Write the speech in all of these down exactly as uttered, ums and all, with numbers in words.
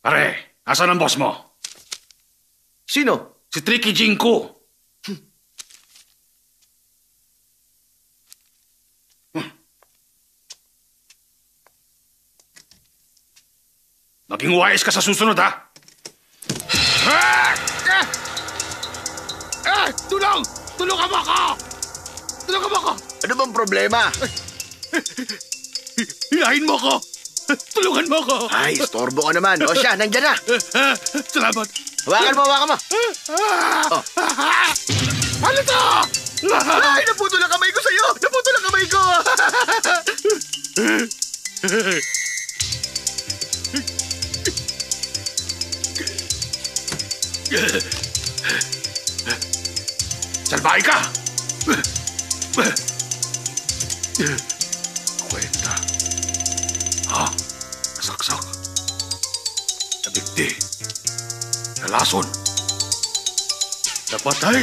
Pare, asan ang boss mo? Sino? Si Tricky Jinko. Hmm. Hmm. Maging wise ka sa susunod, ha? Ah! Ah! Ah! Tulong! Tulungan mo ako! Tulungan mo ako! Ano bang problema? Hilahin mo ako! Tulungan mo ako! Ay, istorbo ka naman. O siya, nandyan na. Salamat. Hawakan mo, hawakan mo. Oh. Ano to? Ay, naputol ang kamay ko sa'yo! Naputol ang kamay ko! Salbahe ka! Kwenta. Ha? Nasaksak. Nabigti. Nalason. Napatay.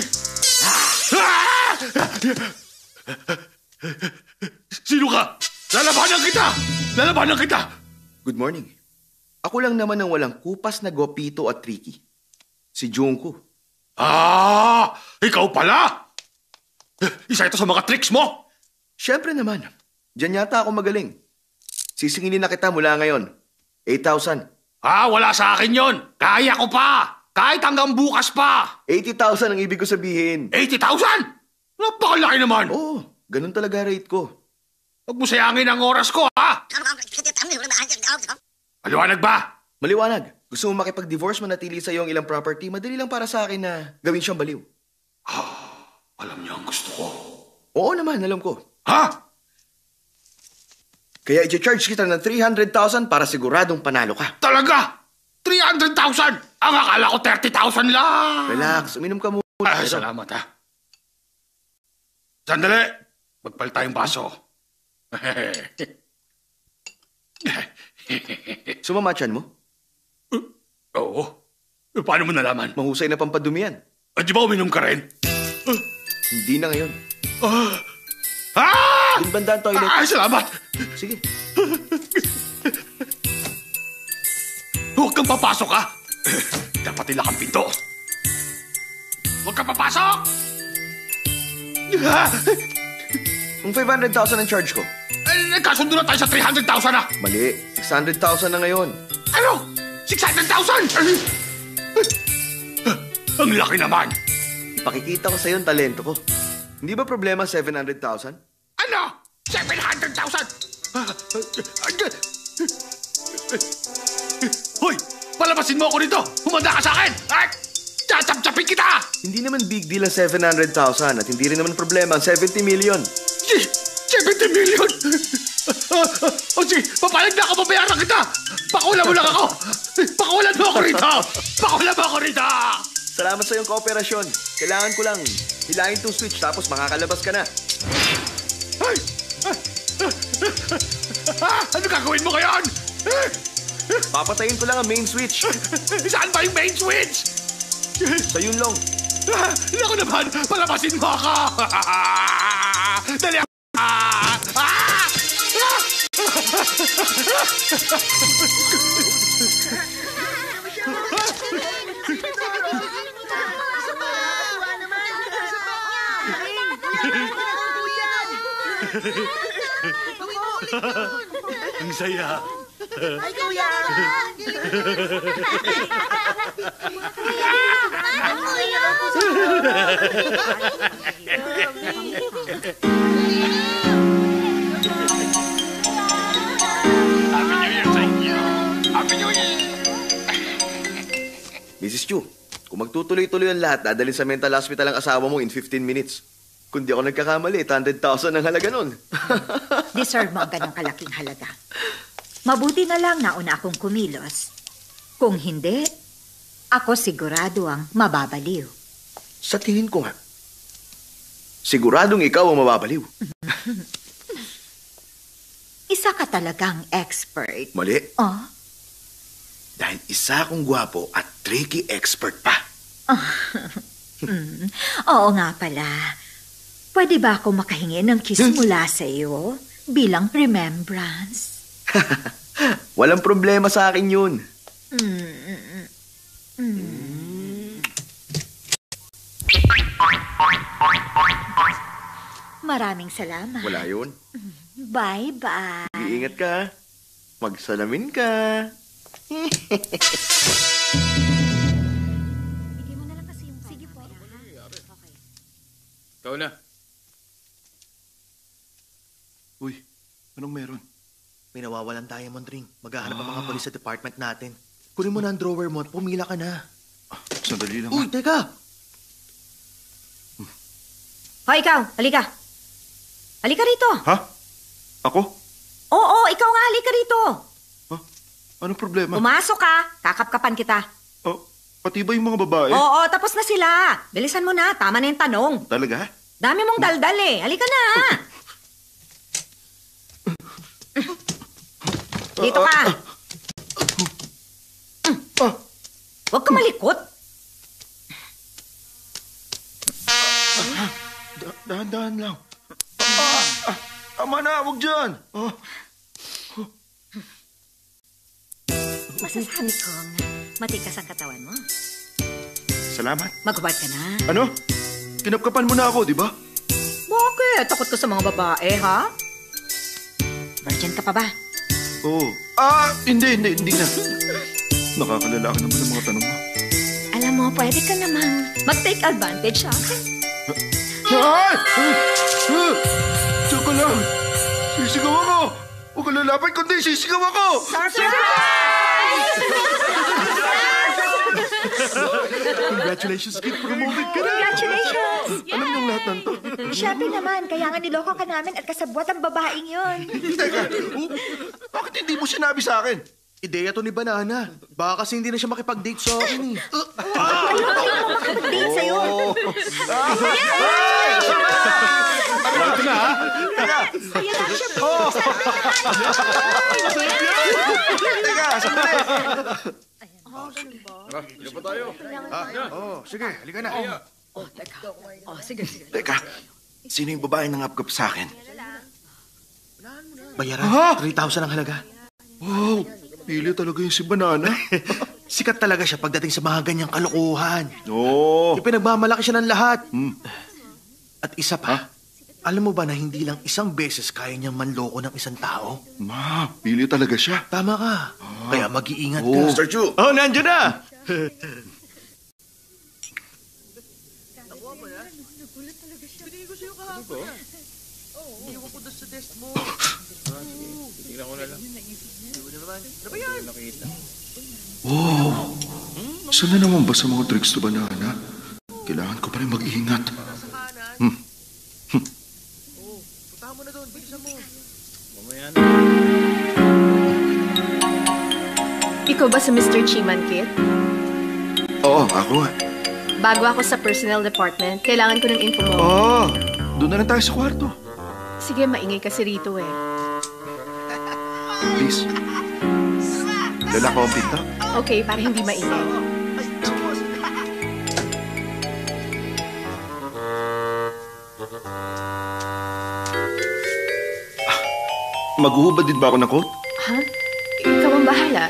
Sino ka? Lalabanan kita! Lalabanan kita! Good morning. Ako lang naman ang walang kupas na Gopito at Tricky. Si Junko. Ah! Ikaw pala! Isa ito sa mga tricks mo! Siyempre naman. Diyan yata ako magaling. Sisingilin na kita mula ngayon. eight thousand. Ah, wala sa akin yon. Kaya ko pa! Kahit hanggang bukas pa! eighty thousand ang ibig ko sabihin. eighty thousand? Napakalaki naman! Oo, ganun talaga rate ko. Huwag mo sayangin ang oras ko, ha? Maliwanag ba? Maliwanag. Gusto mo makipag-divorce, manatili sa iyo ang ilang property, madali lang para sa akin na gawin siyang baliw. Ah, alam niya ang gusto ko. Oo naman, alam ko. Ha? Kaya i-charge kita ng three hundred thousand para siguradong panalo ka. Talaga? three hundred thousand? Ang akala ko thirty thousand lang. Relax, uminom ka muna. Ay, salamat, ha? Sandali. Magpalit tayong baso. Sumamachan mo? Uh, oo. Paano mo nalaman? Mahusay na pampadumihan. Ah, di ba uminom ka rin? Uh, Hindi na ngayon. Ah! Ah! Yung banda ang toilet. Ay, salamat! Sige. Huwag kang papasok, ha? Dapat ilak ang pinto. Huwag kang papasok! Kung five hundred thousand ang charge ko. Ay, nagkasundo na tayo sa three hundred thousand, ha? Mali. six hundred thousand na ngayon. Ano? six hundred thousand? Ang laki naman. Ipakikita ko sa'yo ang talento ko. Hindi ba problema seven hundred thousand? Ano? seven hundred thousand? Hoy! Palabasin mo ako rito! Humanda ka sa akin! At tachap-chapin kita! Hindi naman big deal ang seven hundred thousand at hindi rin naman problema ang seventy million. seventy million? O sige, papayag na ako, pabayaran kita! Pakulan mo lang ako! Pakulan mo ako rito! Pakulan mo ako rito! Salamat sa iyong kooperasyon. Kailangan ko lang hilahin tong switch tapos makakalabas ka na. Ay! Ah, ano gagawin mo ngayon? Papatayin ko lang ang main switch. Saan ba yung main switch? Sa yun long. Ah, naku naman, palabasin mo ako! Dali ako! Ah! Ah! Ang saya. Ay, kuya! Happy New Year sa inyo! Happy New Year! Missus Chu, kung magtutuloy-tuloy ang lahat, dadalhin sa mental hospital ang asawa mo in fifteen minutes. Kung di ako nagkakamali, eight hundred thousand ang halaga nun. Deserve mo ang ganyang kalaking halaga. Mabuti na lang nauna akong kumilos. Kung hindi, ako sigurado ang mababaliw. Sa tingin ko nga, siguradong ikaw ang mababaliw. Isa ka talagang expert. Mali. Oh? Dahil isa akong gwapo at tricky expert pa. mm. Oo nga pala. Pwede ba ako makahingi ng kiss mula sa iyo bilang remembrance? Walang problema sa akin yun. Mm, mm, mm. Maraming salamat. Wala yun. Bye-bye. Iingat ka. ha? Magsalamin ka. Bigyan mo na lang kasi yung sige po. Ikaw na. Uy, anong meron? May nawawalan diamond ring. Maghahanap ang mga polis sa department natin. Kunin mo na ang drawer mo at pumila ka na. Sandali lang. Uy, ha? teka! Hoy, ikaw. Halika. Halika rito. Ha? Ako? Oo, ikaw nga. Halika rito. Ha? Anong problema? Pumasok ka. Kakapkapan kita. Oh, pati ba yung mga babae? Oo, tapos na sila. Bilisan mo na. Tama na yung tanong. Talaga? Dami mong daldal eh. Halika na. Dito ka. Ah, Huwag ka malikot. da- dahan-dahan lang. Ah, ah, tama na, huwag dyan. Ah, Masasabi kong matikas ang katawan mo. salamat. Maghubad ka na. Ano? Kinapkapan mo na ako, di ba? Bakit? Takot ka sa mga babae, ha? Virgin ka pa ba? Oo. Ah, hindi, hindi, hindi na. Nakakalala ka naman ng mga tanong mo. Alam mo, pwede ka namang mag-take advantage sa akin. Ay! Ah! Diyan ka lang. Sisigaw ako. Huwag ka lalapit, kundi sisigaw ako. Congratulations, kid. Promoted ka na. Congratulations! Alam niyong lahat ng to. Siyempre naman, kaya nga niloko ka namin at kasabwat ang babaeng yun. Teka, oh, bakit hindi mo sinabi sa akin? Ideya to ni Banana. Baka kasi hindi na siya makipag-date sa akin eh. Date sa'yo. Ito na, ha? Teka, teka, sandali. Tara, hindi pa tayo. Oh, sige, halika na. Oh, sige, sige. Teka, sino yung babae nang upgap sa akin? Bayaran, Ha? three thousand ang halaga. Wow, pili talaga yung si Banana. Sikat talaga siya pagdating sa mga ganyang kalokohan. Oo. Ipinagmamalaki siya ng lahat. Hmm. At isa pa, alam mo ba na hindi lang isang beses kaya niyang manloko ng isang tao? Ma, pili talaga siya. Tama ka. Kaya mag-iingat ka. Oh. Mister Chu. Oh, nandiyan na! Tingnan ko na lang. Wow. Saan na naman ba sa mga tricks to Banana? Kailangan ko pa rin mag-ingat. Hmm. Mamaya na. Ikaw ba si Mister Chiman Kit? Oo, ako nga. Bago ako sa personnel department, kailangan ko ng info mo. Oo, doon na lang tayo sa kwarto. Sige, maingay kasi rito eh. Please. Dala ko ang pinto. Okay, para hindi maingay. Maghuhubad din ba ako ng coat? Ha? Ikaw ang bahala.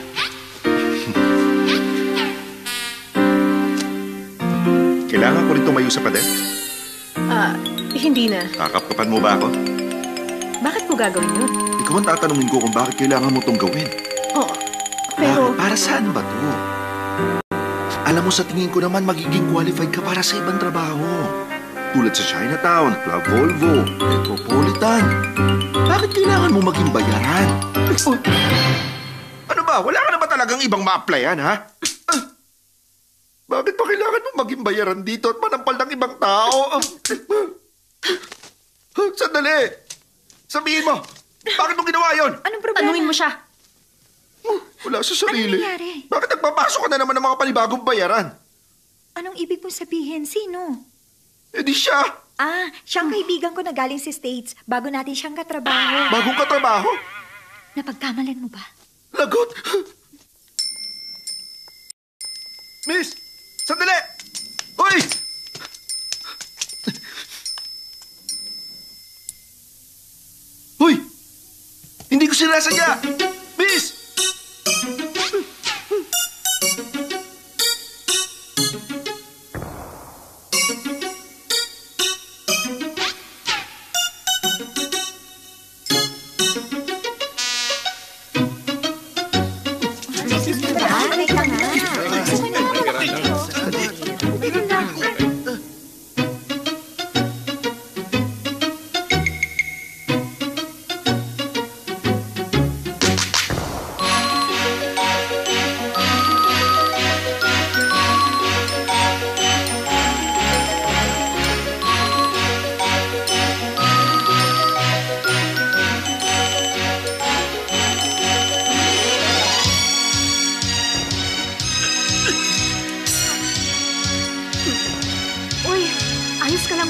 Kailangan ko rin tumayo sa pader. Ah, hindi na. Kakapkapan mo ba ako? Bakit ko gagawin yun? Ikaw ang tatanungin ko kung bakit kailangan mo itong gawin. Oo. Pero, Bakit? Para saan ba to? Alam mo, sa tingin ko naman magiging qualified ka para sa ibang trabaho. Tulad sa Chinatown, Club Volvo, Metropolitan. Bakit kailangan mo maging bayaran? Oh, ano ba? Wala ka na ba talagang ibang ma-applyan, ha? Ah, bakit pa kailangan mo maging bayaran dito at manampal ng ibang tao? Ah, sandali! Sabihin mo, bakit mo ginawa yon? Anong problema? tanungin mo siya. Oh, wala sa sarili. Anong nangyari? Bakit nagpapasok ka na naman ng mga panibagong bayaran? Anong ibig mong sabihin? Sino? Eh di siya. Ah, siyang kaibigan ko na galing sa States bago natin siyang katrabaho. Bagong katrabaho. Napagkamalan mo ba? Lagot. Miss! Sandali! Hoy! Hoy! Hindi ko sinasadya! Miss!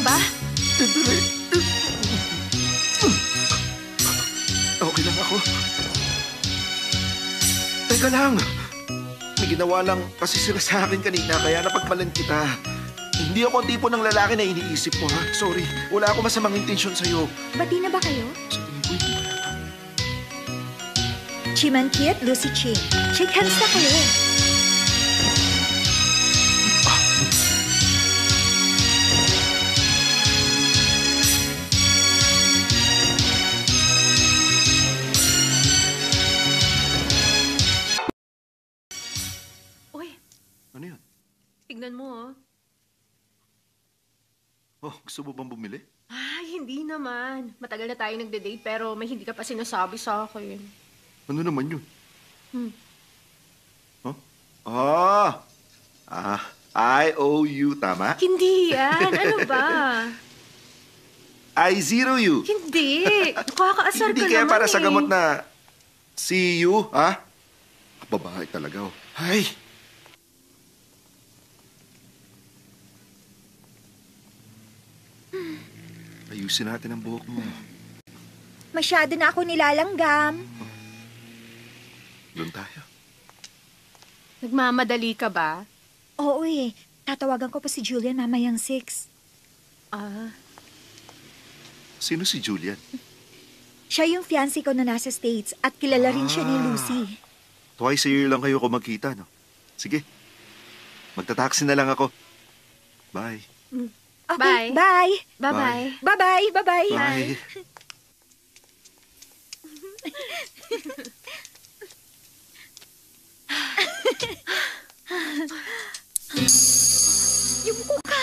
ba? Okay lang ako. Teka lang. May ginawa lang kasi sila sa akin kanina kaya napagmalan kita. Hindi ako ang tipo ng lalaki na iniisip mo, ha? Sorry, wala ako masamang intensyon sa'yo. Bati na ba kayo? Sa tingin ko, hindi pala. Chiman Kit, Lucy Ching. Shake hands na kayo. Uy, Ano yun? tignan mo, oh. Oh, gusto mo bang bumili? Ay, hindi naman. Matagal na tayo nagde-date pero may hindi ka pa sinasabi sa akin. Ano naman yun? Hmm. Huh? Ah! Ah, I owe you, tama? Hindi yan. Ano ba? I zero you. Hindi. Nakakaasar Hindi ka kaya naman para sa eh. gamot na see you, ha? Babae talaga, oh. Ay! Ayusin natin ang buhok mo. Masyado na ako nilalanggam. Doon tayo. Nagmamadali ka ba? Oo eh. Tatawagan ko pa si Julian mamayang six. Ah, Sino si Julian? Siya yung fiancé ko na nasa States at kilala rin siya ni Ah. Lucy. Twice a year lang kayo kung magkita, no? Sige. Magta-taxi na lang ako. Bye. Okay, Bye. bye. bye-bye. Bye-bye, bye-bye. Bye. Yumuko ka.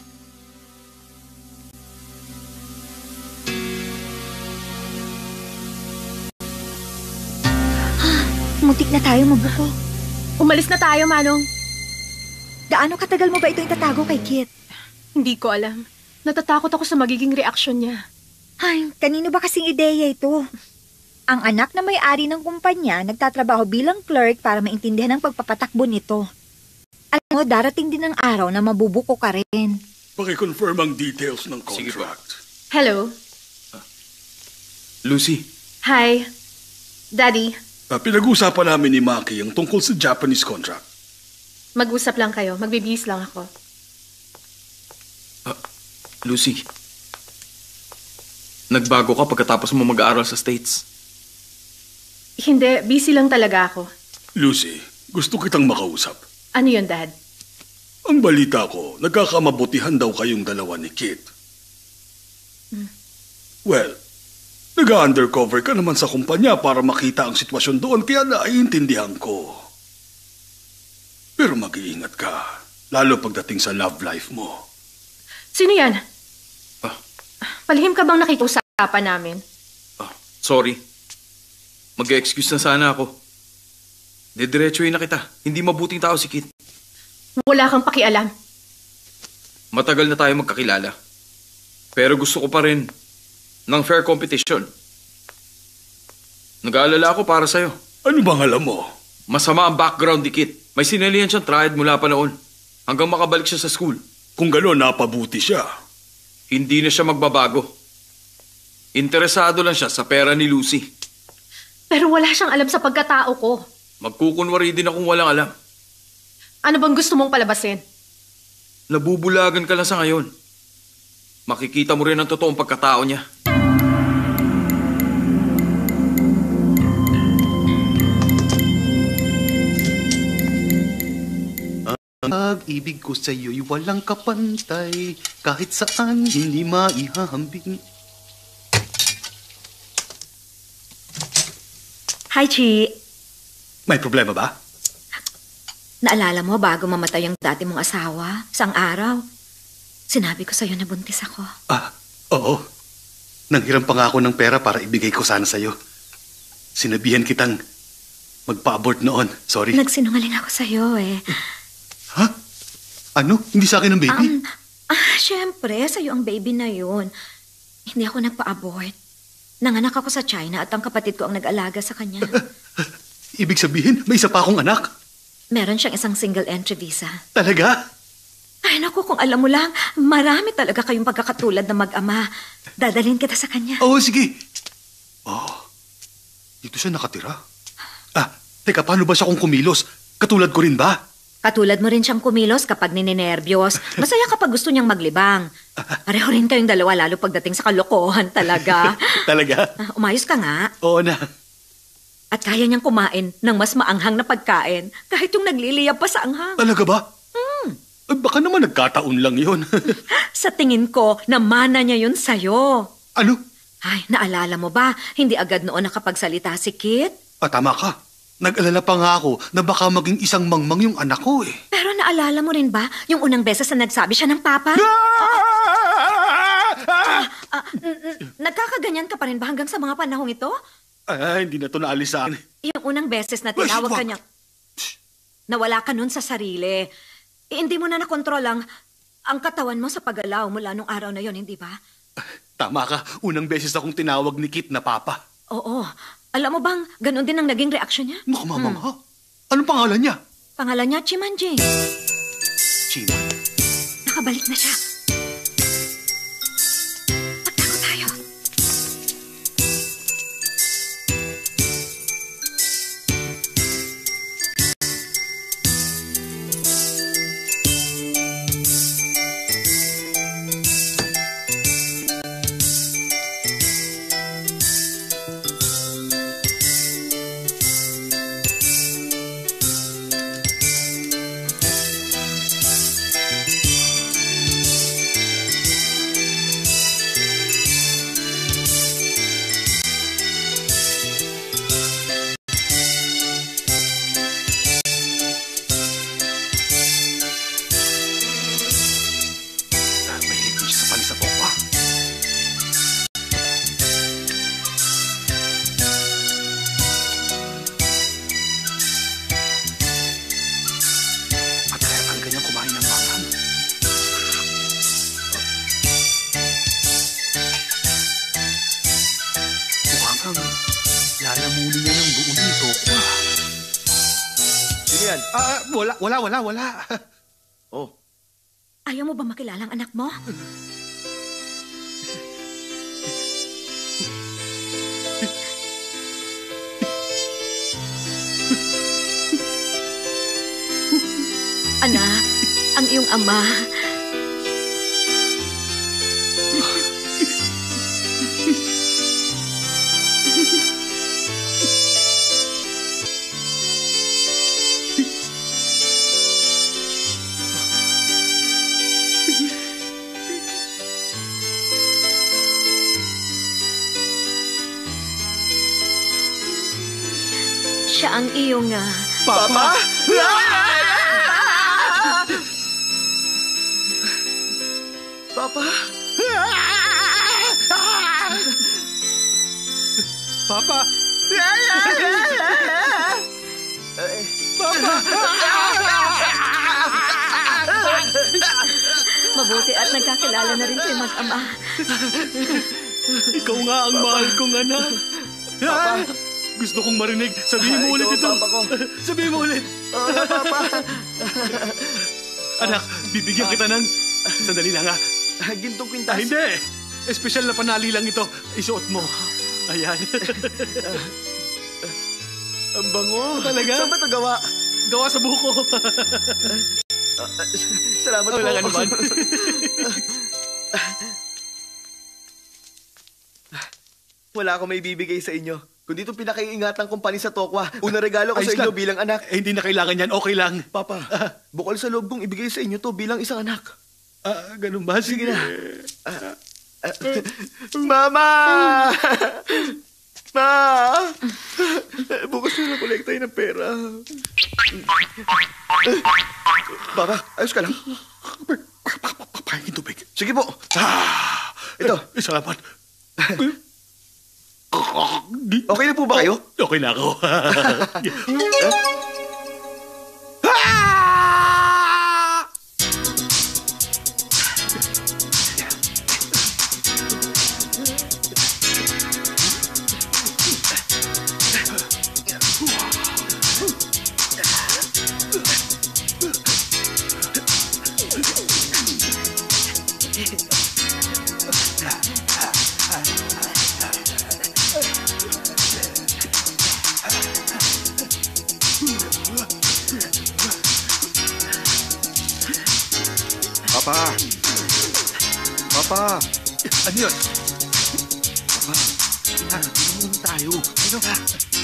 Muntik na tayo mabuko. Umalis na tayo, Manong. Gaano katagal mo ba ito itatago kay Kit? Hindi ko alam. Natatakot ako sa magiging reaksyon niya. Ay, kanino ba kasing ideya ito? Ang anak na may-ari ng kumpanya nagtatrabaho bilang clerk para maintindihan ang pagpapatakbo nito. Alam mo, darating din ang araw na mabubuko ka rin. Paki-confirm ang details ng Sige po. contract. Hello? Lucy, Hi. Daddy, ah, pinag-usapan namin ni Maki ang tungkol sa Japanese contract. mag-usap lang kayo. Magbibihis lang ako. Lucy, nagbago ka pagkatapos mo mag-aaral sa States. Hindi, busy lang talaga ako. Lucy, gusto kitang makausap. Ano yun, Dad? Ang balita ko, nagkakamabutihan daw kayong dalawa ni Kit. Well, nag-undercover ka naman sa kumpanya para makita ang sitwasyon doon kaya naiintindihan ko. Pero mag-iingat ka, lalo pagdating sa love life mo. Sino yan? Ah. Palihim ka bang nakikiusapan namin? Ah, sorry. Mag-excuse na sana ako. Didiretsuhin na kita. Hindi mabuting tao si Kit. Wala kang pakialam. Matagal na tayo magkakilala. Pero gusto ko pa rin ng fair competition. Nag-aalala ako para sa'yo. Ano bang alam mo? Masama ang background ni Kit. May sinalihan siyang triad mula pa noon. Hanggang makabalik siya sa school. Kung gano'n, napabuti siya. Hindi na siya magbabago. Interesado lang siya sa pera ni Lucy. Pero wala siyang alam sa pagkatao ko. Magkukunwari din akong walang alam. Ano bang gusto mong palabasin? Nabubulagan ka lang sa ngayon. Makikita mo rin ang totoong pagkatao niya. Ang pag-ibig ko sa'yo'y walang kapantay, kahit saan hindi maihahambing. Hi, Chi. May problema ba? Naalala mo bago mamatay ang dati mong asawa, sang araw, sinabi ko sa'yo na buntis ako. Ah, oo. Nanghiram pa nga ako ng pera para ibigay ko sana sa'yo. Sinabihan kitang magpa-abort noon. Sorry. Nagsinungaling ako sa'yo eh. Ha? Ano? Hindi sa akin ang baby? Um, ah, syempre, sa'yo ang baby na yun. Hindi ako nagpa-abort. Nanganak ako sa China at ang kapatid ko ang nag-alaga sa kanya. Ibig sabihin, may isa pa akong anak? Meron siyang isang single entry visa. Talaga? Ay, naku, kung alam mo lang, marami talaga kayong pagkakatulad na mag-ama. Dadalhin kita sa kanya. Oo, sige. Oh, dito siya nakatira. Ah, teka, paano ba siya kung kumilos? Katulad ko rin ba? Katulad mo rin siyang kumilos kapag nininervyos. Masaya kapag gusto niyang maglibang. Pareho rin kayong dalawa, lalo pagdating sa kalokohan talaga. Talaga? Ah, umayos ka nga. Oo na. At kaya niyang kumain ng mas maanghang na pagkain kahit yung nagliliyab pa sa anghang. Talaga ba? Hmm. Ay, baka naman nagkataon lang yun. Sa tingin ko, namana niya yun sa'yo. Ano? Ay, naalala mo ba? Hindi agad noon nakapagsalita si Kit? Ah, tama ka. Nag-alala pa nga ako na baka maging isang mangmang yung anak ko eh. Pero naalala mo rin ba yung unang beses na nagsabi siya ng papa? Ah, ah, n- n- nagkakaganyan ka pa rin ba hanggang sa mga panahong ito? Ay, hindi na to naalis sa akin. Yung unang beses na tinawag ka niyang... Nawala ka nun sa sarili. Eh, hindi mo na nakontrol ang, ang katawan mo sa paggalaw mula nung araw na yon, hindi ba? Tama ka. Unang beses akong tinawag ni Kit na papa. Oo. Alam mo bang, ganun din ang naging reaksyon niya? Naku, mamang ha? Anong pangalan niya? Pangalan niya, Chimanji. Chima. Nakabalik na siya. Magtago tayo. Lalamunin niya ng buong dito. Sino yan? Ah, wala, wala, wala, wala. Oh, Ayaw mo ba makilala ang anak mo? Anak, ang iyong ama. Siya ang iyong... ah, Papa? Papa? Papa! Mabuti at nagkakilala na rin kayo mag-ama. Ikaw nga ang mahal kong anak. Papa! Gusto kong marinig. Sabihin mo ulit Ikaw, ito. Papa ko. Sabihin mo ulit. Oo nga, Papa. Anak, bibigyan kita ng... Sandali lang ha. Gintong Ah, kwintas. hindi. Espesyal na panali lang ito. Isuot mo. Ayan. Ang bango. Talaga? Saan ba ito gawa? Gawa sa buko. Salamat po. Wala ka naman. Wala akong may bibigay sa inyo. Kundi itong pinakaiingatang kumpanya sa Tokwa. Una regalo ko Ayos sa inyo lang. bilang anak. Eh, hindi na kailangan yan. Okay lang. Papa, bukal sa loob kong ibigay sa inyo to bilang isang anak. Ah, ganun ba? Sige na. Mama! Ma! Bukas na lang kolekta ng pera. Papa, ayos ka lang? Pahingin tubig. Sige po. Ah, Ito. Eh, salamat. Okay na po ba kayo? Okay na ako. Papa! Papa! Ano yun? Papa, sige na, tumulong tayo. Ano ka?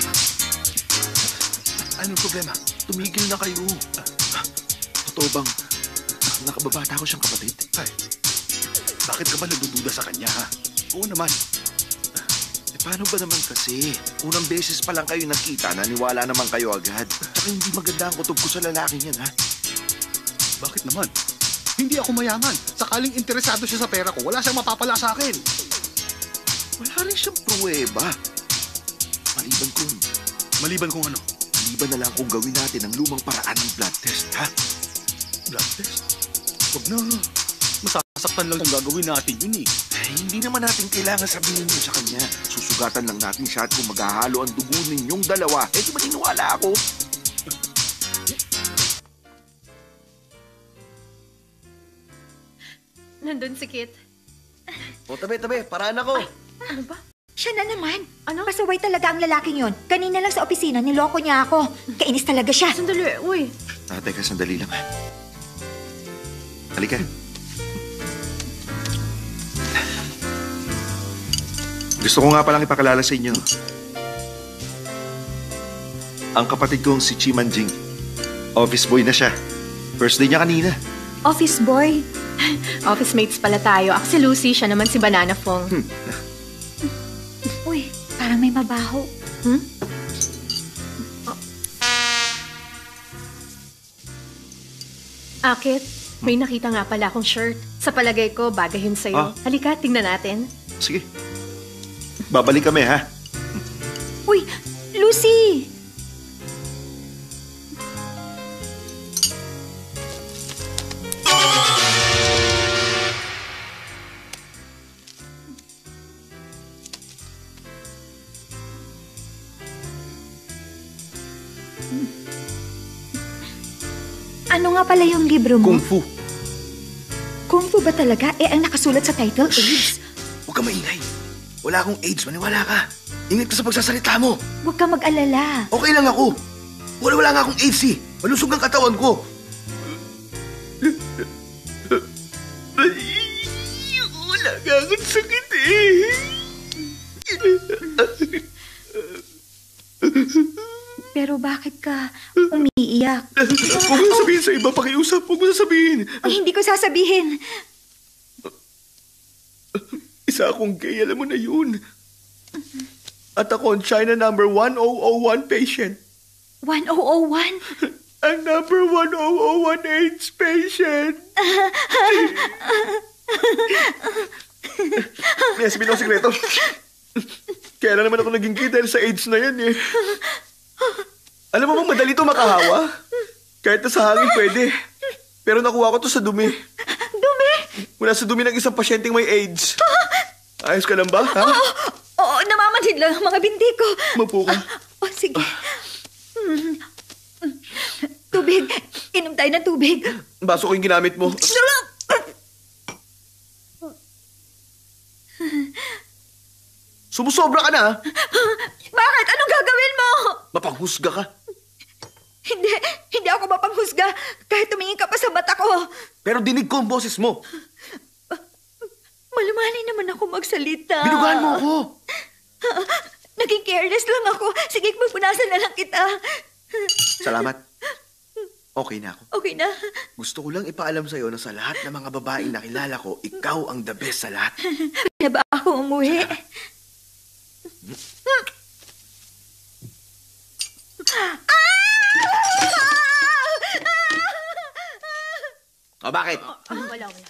Anong problema? Tumigil na kayo. Totoo bang nakababata ko siyang kapatid? Ay, bakit ka ba nagdududa sa kanya, ha? Oo naman. Eh, paano ba naman kasi? Unang beses pa lang kayo nagkita, naniwala naman kayo agad. Tsaka hindi maganda ang kutob ko sa lalaking yan, ha? Bakit naman? Hindi ako mayaman. Sakaling interesado siya sa pera ko, wala siyang mapapala sa akin. Wala rin siyang pruweba. Maliban kung... Maliban kung ano? Maliban na lang kung gawin natin ang lumang paraan ng blood test, ha? Blood test? Huwag na. Masasaktan lang kung gagawin natin yun eh. Eh, hindi naman natin kailangan sabihin yun sa kanya. Susugatan lang natin siya at kung maghahalo ang dugo ninyong dalawa, eh di maniniwala ako. Nandun si Kit. O, tabi, tabi. Paraan ako. Ano ba? Siya na naman. Ano? Pasaway talaga ang lalaking yon. Kanina lang sa opisina, niloko niya ako. Kainis talaga siya. Sandali, uy. Ah, teka, sandali lang, ha? Halika. Gusto ko nga palang ipakilala sa inyo. Ang kapatid kong si Chi Manjing. Office boy na siya. First day niya kanina. Office boy. Office mates pala tayo. Ako si Lucy, siya naman si Banana Fong. Hmm. Uy, parang may mabaho. Hmm? Akit, may nakita nga pala akong shirt. Sa palagay ko, bagay yun sa'yo. Ah. Halika, tingnan natin. Sige. Babalik kami, ha? Uy, Lucy! Ano nga pala yung libro mo? Kung Fu. Kung Fu ba talaga? Eh, ang nakasulat sa title, AIDS. Huwag ka maingay. Wala akong AIDS, maniwala ka. Ingat ka sa pagsasalita mo. Huwag ka mag-alala. Okay lang ako. Wala, wala nga akong AIDS, eh. Malusog ang katawan ko. Wala nga akong sakit, eh. Pero bakit ka umiiyak? Huwag mo sabihin sa iba, pakiusap. Huwag mo sabihin. Ay, hindi ko sasabihin. Isa akong gay, alam mo na yun. At ako ang China number one thousand one patient. one thousand one? Ang number one thousand one AIDS patient. May sabihin akong sikreto. Kaya na naman ako naging gay dahil sa AIDS na yan eh. Alam mo bang madali ito makahawa? Kahit na sa hangin pwede. Pero nakuha ko to sa dumi. Dumi? Mula sa dumi ng isang pasyenteng may AIDS. Ayos ka lang ba, ha? Oo, oo, namamanhid lang ang mga binti ko. Mapo ka. Oh, sige. Mm. Tubig. Inom tayo ng tubig. Baso ko yung ginamit mo. Sumusobra ka na, ha? Bakit? Anong gagawin mo? Mapanghusga ka. Hindi, hindi ako mapanghusga. Kahit tumingin ka pa sa mata ko. Pero dinig ko ang boses mo. Malumanay naman ako magsalita. Binugahan mo ako. Naging careless lang ako. Sige, magpunasan na lang kita. Salamat. Okay na ako. Okay na. Gusto ko lang ipaalam sa'yo na sa lahat ng mga babaeng nakilala ko, ikaw ang the best sa lahat. Pwede ba ako umuwi? O, bakit? Ah, wala, wala.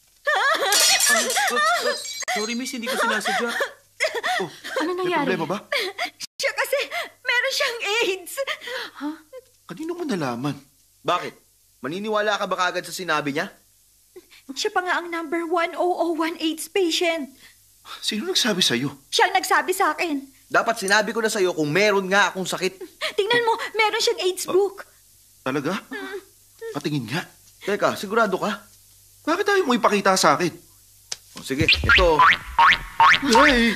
Sorry, miss, hindi ko sinasadya. Ano May nangyari? problema ba? Siya kasi, meron siyang AIDS. Kanino mo nalaman? Bakit? Maniniwala ka ba kagad sa sinabi niya? Siya pa nga ang number one thousand one AIDS patient. Sino nagsabi sa'yo? Siya ang nagsabi sa akin. Dapat sinabi ko na sa'yo kung meron nga akong sakit. Tingnan mo, meron siyang AIDS book. Talaga? Patingin nga. Teka, sigurado ka? Bakit tayo mo ipakita sa akin? O, sige, ito. Ay!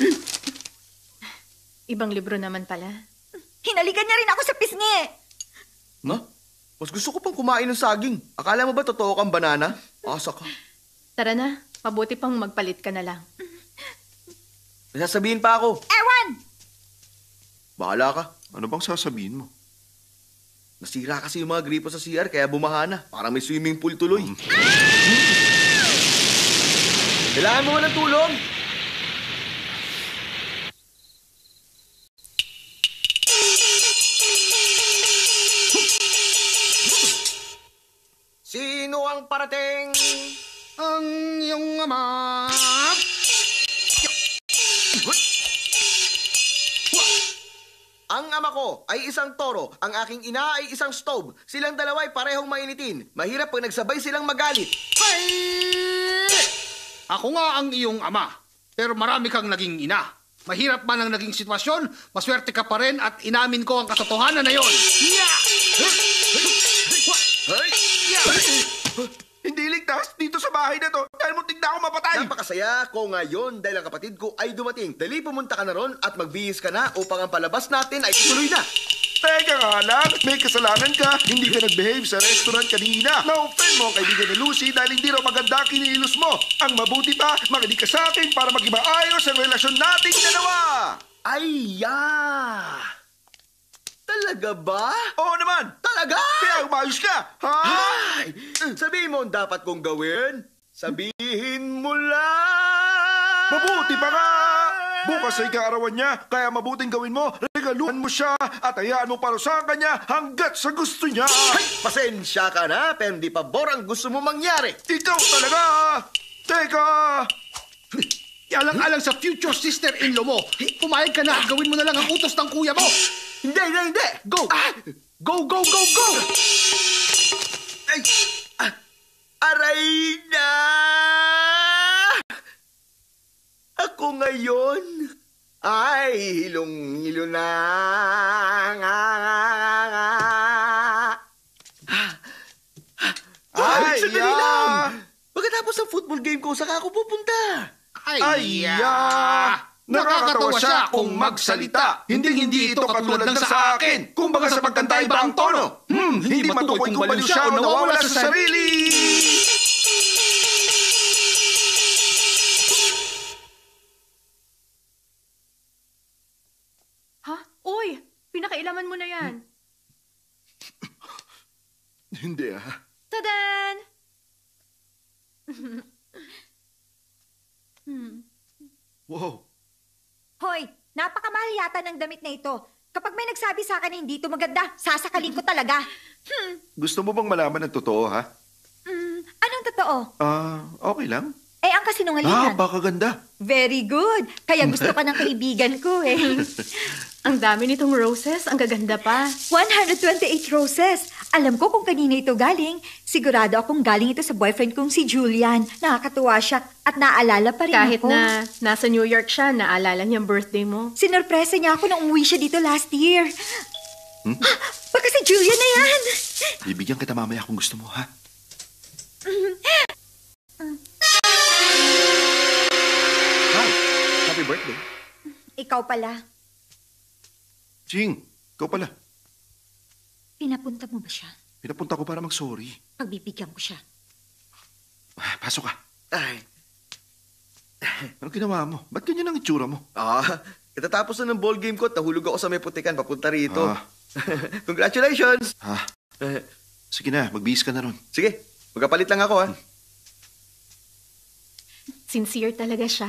Ibang libro naman pala. Hinalikan niya rin ako sa pisngi. Na? Mas gusto ko pang kumain ng saging. Akala mo ba totoo kang banana? Asa ka. Tara na, mabuti pang magpalit ka na lang. May sasabihin pa ako. Ewan! Bahala ka. Ano bang sasabihin mo? Nasira kasi yung mga gripo sa C R kaya bumaha na. Parang may swimming pool tuloy. Kailangan mo ba ng tulong? Sino ang parating? Ang iyong ama. Ang ama ko ay isang toro, ang aking ina ay isang stove. Silang dalawa ay parehong mainitin. Mahirap pag nagsabay silang magalit. Ay! Ako nga ang iyong ama, pero marami kang naging ina. Mahirap man ang naging sitwasyon, maswerte ka pa rin at inamin ko ang katotohanan na yon. Hindi ligtas dito sa bahay na to dahil muntik na ako mapatay. Napakasaya ko ngayon dahil ang kapatid ko ay dumating. Dali pumunta ka na ron at magbihis ka na upang ang palabas natin ay ituloy na. Teka nga lang, may kasalanan ka. Hindi ka nag-behave sa restaurant kanina. Na-offend mo ang kaibigan ni Lucy dahil hindi raw maganda kinilos mo. Ang mabuti pa, makinig ka sa akin para maging maayos ang relasyon nating dalawa. Ay, ya! Talaga ba? Oo naman. Talaga? Kaya umayos ka, ha? Ay! Sabihin mo ang dapat kong gawin. Sabihin mo lang. Mabuti pa nga! Bukas ay kaarawan niya, kaya mabuting gawin mo, regaluhan mo siya at hayaan mo parusahan ka niya hanggat sa gusto niya. Ay, pasensya ka na, pero hindi pa bor ang gusto mo mangyari. Ikaw talaga! Teka! Alang-alang sa future sister-in-law mo, pumayag ka na at gawin mo na lang ang utos ng kuya mo. Hindi, hindi, hindi. Go! Ah! Go, go, go, go! Ay! Ah! Aray na! Ako ngayon ay hilong-hilo na. Ay, sandali ya! lang. Pagkatapos ng football game ko, saka ako pupunta. Ay, ya! Nakakatawa siya kung magsalita. Hindi-hindi ito katulad ng sa akin. Kung baga sa pagkanta iba ang tono. Hmm, hindi matukoy kung baliw siya o nawawala sa sarili. Ha? Uy, pinakailaman mo na yan. Hindi ah. Tadan! hmm. Wow. Hoy, napakamahal yata ng damit na ito. Kapag may nagsabi sa akin na hindi ito maganda, sasakalin ko talaga. Hmm. Gusto mo bang malaman ang totoo, ha? Hmm. Anong totoo? Ah, okay lang. Eh, ang Ah, kasinungalingan. baka ganda. Very good. Kaya gusto ka ng kaibigan ko eh. Ang dami nitong roses, ang gaganda pa. one hundred twenty-eight roses. Alam ko kung kanina ito galing. Sigurado akong galing ito sa boyfriend kong si Julian. Nakakatuwa siya at naaalala pa rin Kahit ako. na nasa New York siya, naalala niya ang birthday mo. Sinorpresa niya ako nung umuwi siya dito last year. Hmm? Baka si Julian na yan. Bibigyan kita mamaya kung gusto mo, ha? Hi, happy birthday. Ikaw pala. Ching, ikaw pala. Pinapunta mo ba siya? Pinapunta ko para mag-sorry. Pagbibigyan ko siya. Ah, pasok ka. Ay, Anong ginawa mo? Ba't ganyan ang itsura mo? ah, itatapos na ng ball game ko at nahulog ako sa may putikan papunta rito. Ah. Congratulations! Ha? Sige na, magbihis ka na ron. Sige, magkapalit lang ako, ha? Sincere talaga siya.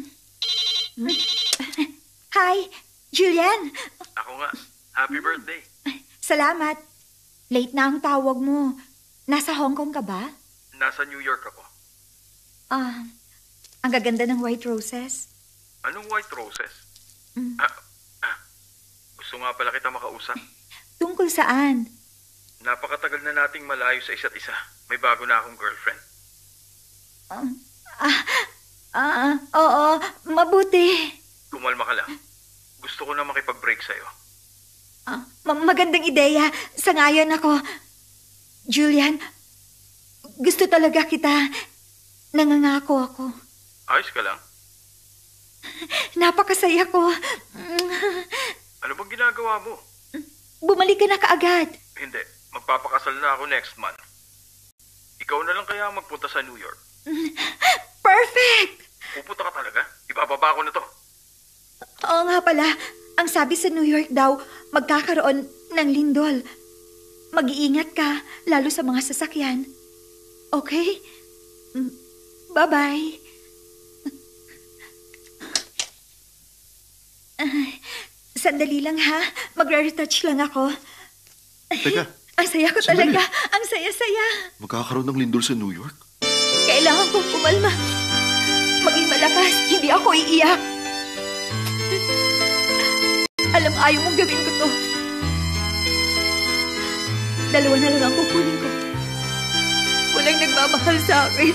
Hi, Julian. Ako nga. Happy birthday. Salamat. Late na ang tawag mo. Nasa Hong Kong ka ba? Nasa New York ako. Ah, ang gaganda ng white roses. Anong white roses? Mm. Ah, ah, gusto nga pala kita makausap. Tungkol saan? Napakatagal na nating malayo sa isa't isa. May bago na akong girlfriend. Ah, ah, ah, oo, mabuti. Kumalma ka lang. Gusto ko na makipag-break sa'yo. Ah, ma- magandang ideya. Sangayon ako. Julian, gusto talaga kita. Nangangako ako. Ayos ka lang? Napakasaya ko. Ano bang ginagawa mo? Bumalik ka na kaagad. Hindi. Magpapakasal na ako next month. Ikaw na lang kaya magpunta sa New York. Perfect! Pupunta ka talaga? Ibababa ko na to. Oo nga pala. Ang sabi sa New York daw, magkakaroon ng lindol. Mag-iingat ka, lalo sa mga sasakyan. Okay? Bye-bye. Uh, sandali lang ha. Magre-retouch lang ako. Teka. Ang saya ko Sandali. talaga. Ang saya-saya. Magkakaroon ng lindol sa New York? Kailangan kong kumalma. Maging malakas. Hindi ako iiyak. Alam, ayaw mong gawin ko to. Dalawa na lang ang kukunin ko. Walang nagmamahal sa akin.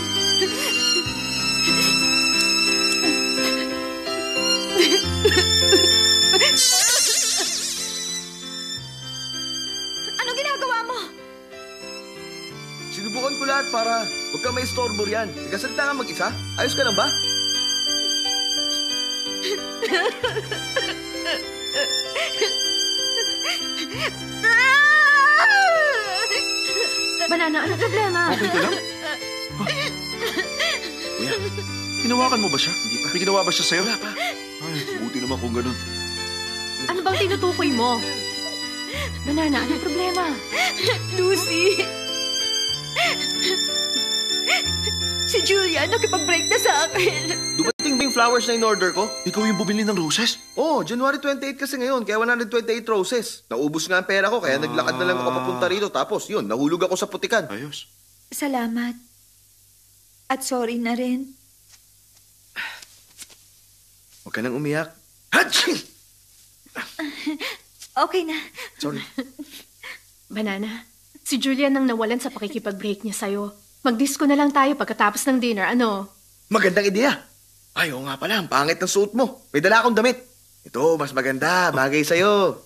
Anong ginagawa mo? Sinubukan ko lahat para huwag kang may istorbo riyan. Nagkasalita ka mag-isa? Ayos ka lang ba? Banana, ano problema? Okay ka lang? Huh? Kuya, hinawakan mo ba siya? Hindi pa. May ginawa ba siya sa'yo? Wala pa. Ay, buti naman kung ganun. Ano bang tinutukoy mo? Banana, ano problema? Lucy! Si Julia, nakipag-break na sa akin. Dumating ba yung flowers na in-order ko? Ikaw yung bumili ng roses? Oo, oh, January twenty-eighth kasi ngayon, kaya one hundred twenty-eight roses. Naubos nga ang pera ko, kaya naglakad na lang ako papunta rito. Tapos yun, nahulog ako sa putikan. Ayos. Salamat. At sorry na rin. Huwag ka nang umiyak. Okay na. Sorry. Banana, si Julia nang nawalan sa pakikipag-break niya sa'yo. Mag-disco na lang tayo pagkatapos ng dinner, ano? Magandang ideya. Ay, oo nga pala, ang pangit ng suot mo. May dala akong damit. Ito, mas maganda. Bagay sa'yo.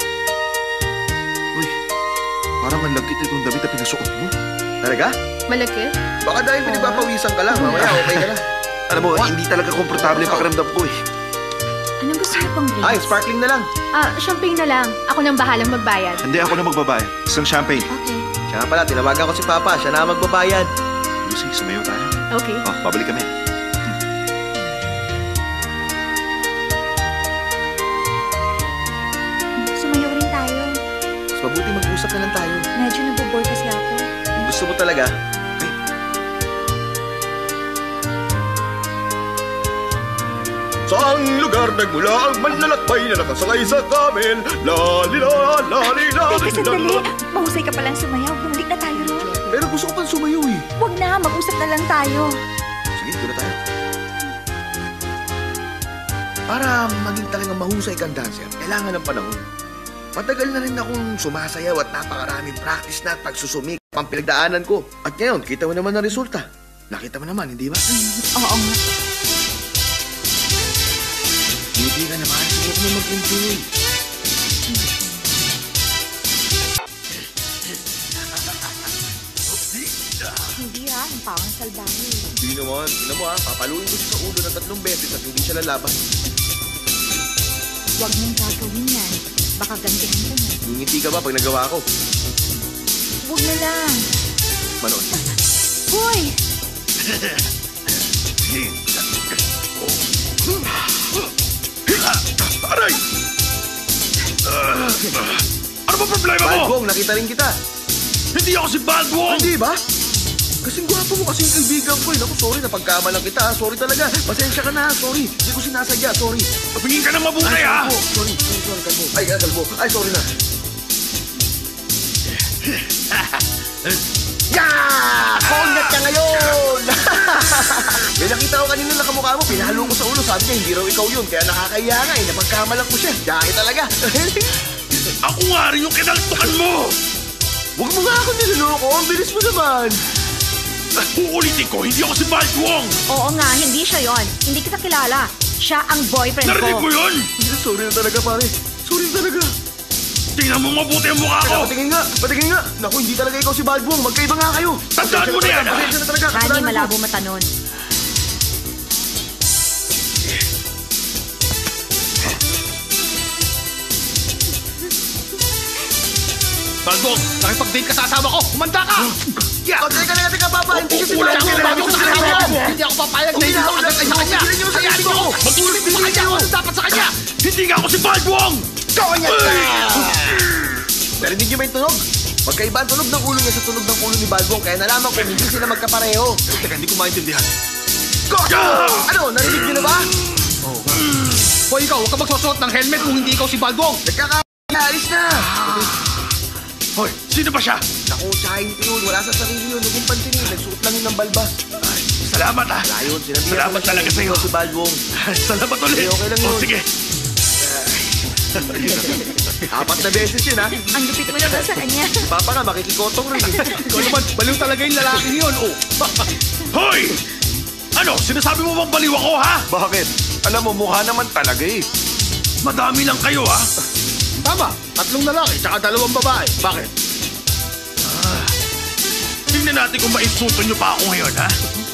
Uy, parang ang lagkit itong damit na pinasuot mo. Talaga? Malaki? Baka dahil pinagpapawisan ka lang. Mamaya, okay ka na. Alam mo, hindi talaga komportable yung pakiramdam ko eh. Anong gusto niyo pang drinks? Ay, sparkling na lang. Ah, champagne na lang. Ako nang bahalang magbayad. Hindi ako na magbabayad. Isang champagne. Okay. Siya nga pala, tinawagan ko si Papa. Siya na magbabayad. Lucy, sumayo tayo. Okay. Oh, babalik kami. Sumayaw rin tayo. Mas mabuti mag-usap na lang tayo. Medyo nabobore kasi ako. Kung gusto mo talaga, ay. Saang lugar nagmula ang manlalakbay na nakasakay sa camel? Lalila, lalila. Teka, sandali. Mahusay ka palang sumayaw. Bumalik na tayo ron. Pero gusto ko pang sumayaw eh. Huwag na. Mag-usap na lang tayo. Sige, doon na tayo. Para maging talagang mahusay kang dancer, kailangan ng panahon. Matagal na rin akong sumasayaw at napakaraming practice na at pagsusumik ang pinagdaanan ko. At ngayon, kita mo naman ang resulta. Nakita mo naman, hindi ba? Oo nga. Hindi ka naman. Huwag mo mag-enjoy. Hindi ha. Ang pawang salbahe. Hindi naman. Tingnan mo ha. Papaluin ko siya sa ulo ng tatlong beses at hindi siya lalaban. Huwag mong gagawin yan. Baka gantihan ka na. Ngingiti ka ba pag nagawa ko? Huwag na lang. Manood. Hoy! Aray! Ano ba problema mo? Balbong, nakita rin kita. Hindi ako si Balbong! Hindi ba? Kasing gwapo mo, kasing kaibigan ko eh. Naku, sorry, napagkamalan kita. Sorry talaga. Pasensya ka na, sorry. Hindi ko sinasadya, sorry. Tumingin ka ng mabuti, ha? Kalbo. Sorry, sorry, sorry, kalbo. Ay, ah, kalbo. Ay, sorry na. Yeah! Kongat ka ngayon! May nakita ko kanina na kamukha mo, pinahalo ko sa ulo. Sabi niya, hindi raw ikaw yun. Kaya nakakaya nga eh. Napagkamalan ko siya. Dahil talaga. Ako nga rin yung kinaltukan mo! Huwag mo nga ako niloloko. Ang bilis mo naman. Uulitin ko, hindi ako si Balbong! Oo nga, hindi siya yon. Hindi kita kilala. Siya ang boyfriend Narinig ko. mo yun? Sorry na talaga, pare. Sorry na talaga. Tingnan mo mabuti ang mukha ko! Teka, patingin nga, patingin nga. Naku, hindi talaga ikaw si Balbong. Magkaiba nga kayo. Tandaan mo na yan, ha? Pasensya na talaga. Rani, kasalanan ko. malabo mata nun. Balbong, nakipag-date ka sa asawa ko. Kumanda ka! Yeah. O, teka na, teka, Papa. Hindi kasi Wala pala akong bago sa kanya. Hindi ako papayag na hindi ako agad sa kanya. Hayaan mo ako. Magtulog din sa kanya. Ano dapat sa kanya? Hindi nga ako si Balbong! Kawanyat ka! Narinig niyo ba yung tunog? Magkaiba ang tunog ng ulo niya sa tunog ng ulo ni Balbong, kaya nalaman ko hindi sila magkapareho. Teka, hindi ko maintindihan. Goto! Ano, narinig niyo na ba? Oh. Hoy, ikaw, huwag ka magsusuot ng helmet kung hindi ikaw si Balbong. Nagkaka-alis na! Hoy, sino ba siya? Naku, tsahin ko yun. Wala sa sarili yun. Huwag mong pansinin. Nagsuot lang yun ng balbas. Ay, salamat ah. Wala yun. Sinabihan Salamat ko na talaga siya sa'yo. Si Balbong. Salamat ulit. Okay, okay lang yun. Oh, sige. Apat na beses yun, ha? Ang lupit mo naman sa kanya. Papa nga, makikikotong rin. Ikaw naman, baliw talaga yung lalaking yun. Oh. Hoy! Ano, sinasabi mo bang baliw ako, ha? Bakit? Alam mo, mukha naman talaga eh. Madami lang kayo, ha? Tama, tatlong lalaki, tsaka dalawang babae. Bakit? Ah, tingnan natin kung maisunto nyo pa ako ngayon, ha?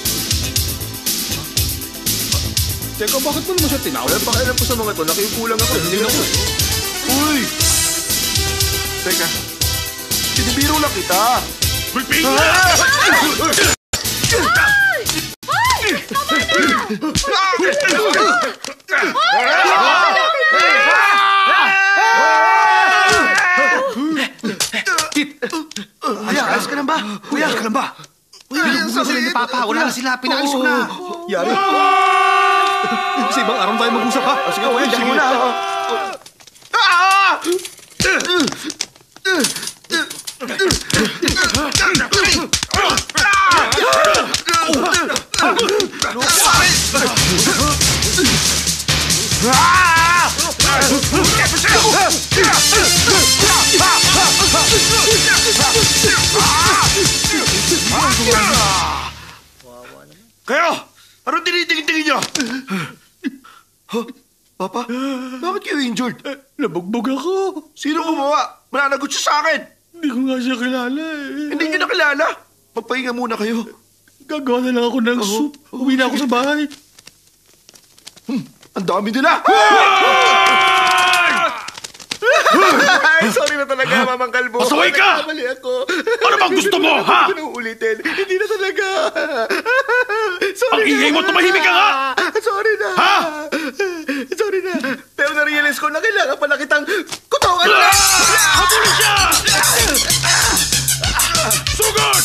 Teka, bakit mo naman siya tinawag? Wala pa kailan po sa mga to. Nakiukulang ako. Hindi na ko. Uy! Teka, sinibiro lang kita. Piping! Kuya, ayos ka lang ba? Kuya, ayos ka lang ba? Kuya, ang Sila ni sakit. Papa, wala na sila, pinaalis ko na. Yari. Sa ibang araw tayo mag-usap, ha? O, sige, kuya, diyan muna. Kayo! Anong tinitingin-tingin niyo? Huh? Papa, bakit kayo injured? Nabugbog ako. Sino gumawa? Mananagot siya sa akin. Hindi ko nga siya kilala, eh. Hindi niyo nakilala. Magpahinga muna kayo. Gagawa na lang ako ng soup. Uwi na ako sa bahay. Ang dami nila. Ay, sorry na talaga, Mamang Kalbo. Pasaway ka! Nagkamali ako. Ano bang gusto mo, ha? Hindi na uulitin. Hindi na talaga. Sorry Ang ingay mo, tumahimik ka nga! Sorry na. Ha? Sorry na. Pero na-realize ko na kailangan pala kitang kutawan na. Habulin siya! Sugod!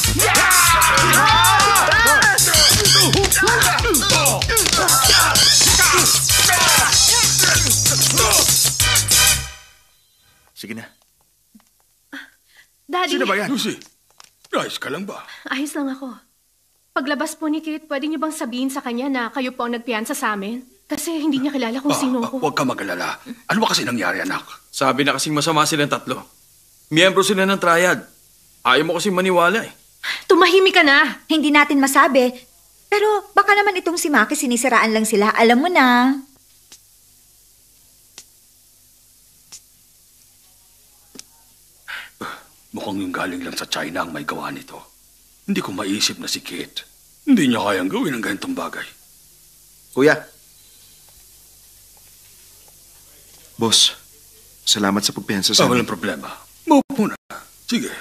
Sige na. Daddy, Sino ba yan? Lucy, nice ka lang ba? ayos lang ako. Paglabas po ni Kate, pwede niyo bang sabihin sa kanya na kayo po ang nagpiyansa sa amin? Kasi hindi niya kilala kung Ah, sino ah, ako. Huwag ka mag-alala. Ano ba kasi nangyari, anak? Sabi na kasing masama silang tatlo. Miyembro sila ng triad. Ayaw mo kasing maniwala eh. Tumahimik ka na! Hindi natin masabi. Pero baka naman itong si Maki sinisiraan lang sila. Alam mo na. Mukhang yung galing lang sa China ang may gawa nito. Hindi ko maisip na si Kate. Hindi niya kayang gawin ang ganitong bagay. Kuya, Boss, salamat sa pagpiyansa Ah, sa amin. walang problema. Maupo na. Sige.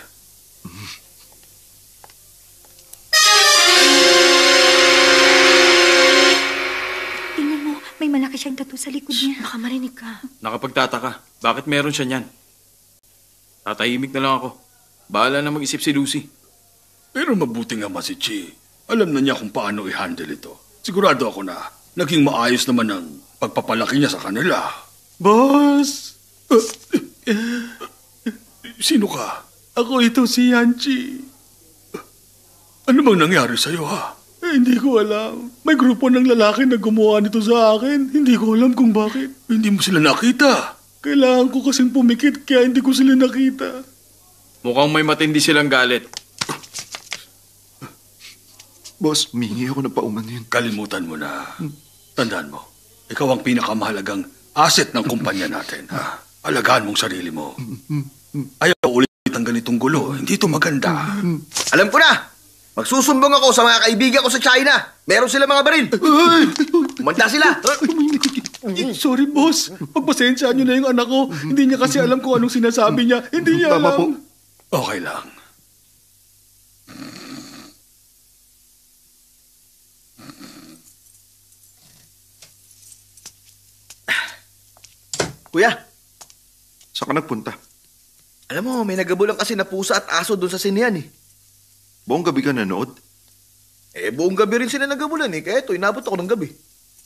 Tingnan mo, may malaki siyang tattoo sa likod niya. Baka marinig ka. Nakapagtataka. Bakit meron siya niyan? Tatahimik na lang ako. Bahala na mag-isip si Lucy. Pero mabuti nga ma si Chi. Alam na niya kung paano i-handle ito. Sigurado ako na naging maayos naman ang pagpapalaki niya sa kanila. Boss! Uh, uh, sino ka? Ako ito si Yanchi. Uh, ano bang nangyari sa'yo, ha? Eh, hindi ko alam. May grupo ng lalaki na gumawa nito sa akin. Hindi ko alam kung bakit. Hindi mo sila nakita. Kailangan ko kasing pumikit kaya hindi ko sila nakita. Mukhang may matindi silang galit. Boss, humingi ako ng pauman yun. Kalimutan mo na. Tandaan mo, ikaw ang pinakamahalagang asset ng kumpanya natin. Ha? Alagaan mong sarili mo. Ayaw ulit ang ganitong gulo. Hindi ito maganda. alam ko na. Magsusumbong ako sa mga kaibigan ko sa China. Meron sila mga baril. Umanda sila. Sorry, boss. Pagpasensyaan niyo na yung anak ko. Hindi niya kasi alam kung anong sinasabi niya. Hindi niya Tama alam. po. Okay lang. Kuya, Saan ka nagpunta? alam mo, may nagabulang kasi na pusa at aso doon sa sinehan eh. Buong gabi ka nanood? Eh, buong gabi rin sila nagabulan eh. Kaya ito, inabot ako ng gabi.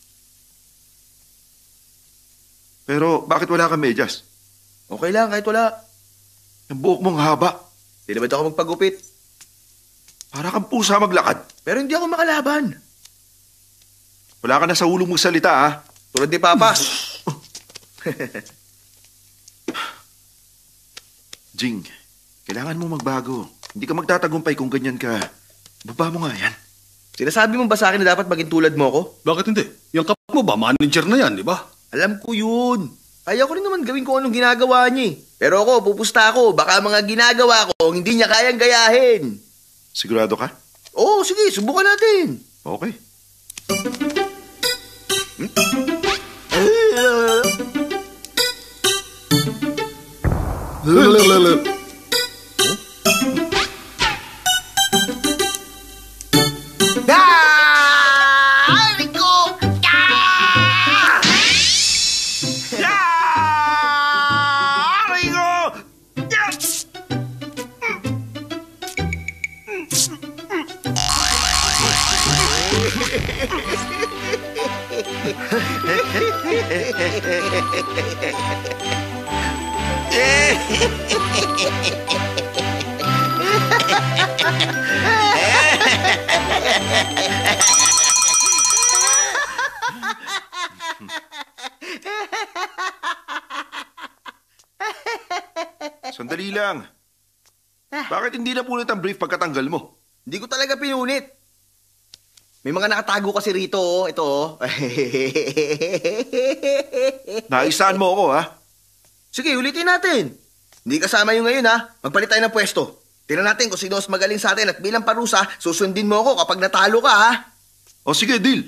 Pero bakit wala ka medyas? Okay lang, kahit wala. Ang buhok mong haba. Di naman ako magpagupit. Para kang pusa maglakad. Pero hindi ako makalaban. Wala ka na sa ulong mong salita, ha? Tulad ni Papa. Jing, kailangan mo magbago. Hindi ka magtatagumpay kung ganyan ka. Baba mo nga yan. Sinasabi mo ba sa akin na dapat maging tulad mo ako? Bakit hindi? Yung kap mo ba, manager na yan, di ba? Alam ko yun. Kaya ko rin naman gawin kung anong ginagawa niya eh. Pero ako, pupusta ako. Baka mga ginagawa ko, hindi niya kayang gayahin. Sigurado ka? Oo, sige, subukan natin. Okay. Sandali lang. Bakit hindi na punit ang brief pagkatanggal mo? Hindi ko talaga pinunit. May mga nakatago kasi rito, oh. Ito, oh. Naisaan mo ako, ha? Sige, ulitin natin. Hindi kasama yung ngayon, ha? Magpalit tayo ng pwesto. Tingnan natin kung sino mas magaling sa atin at bilang parusa, susundin mo ako kapag natalo ka, ha? O sige, deal.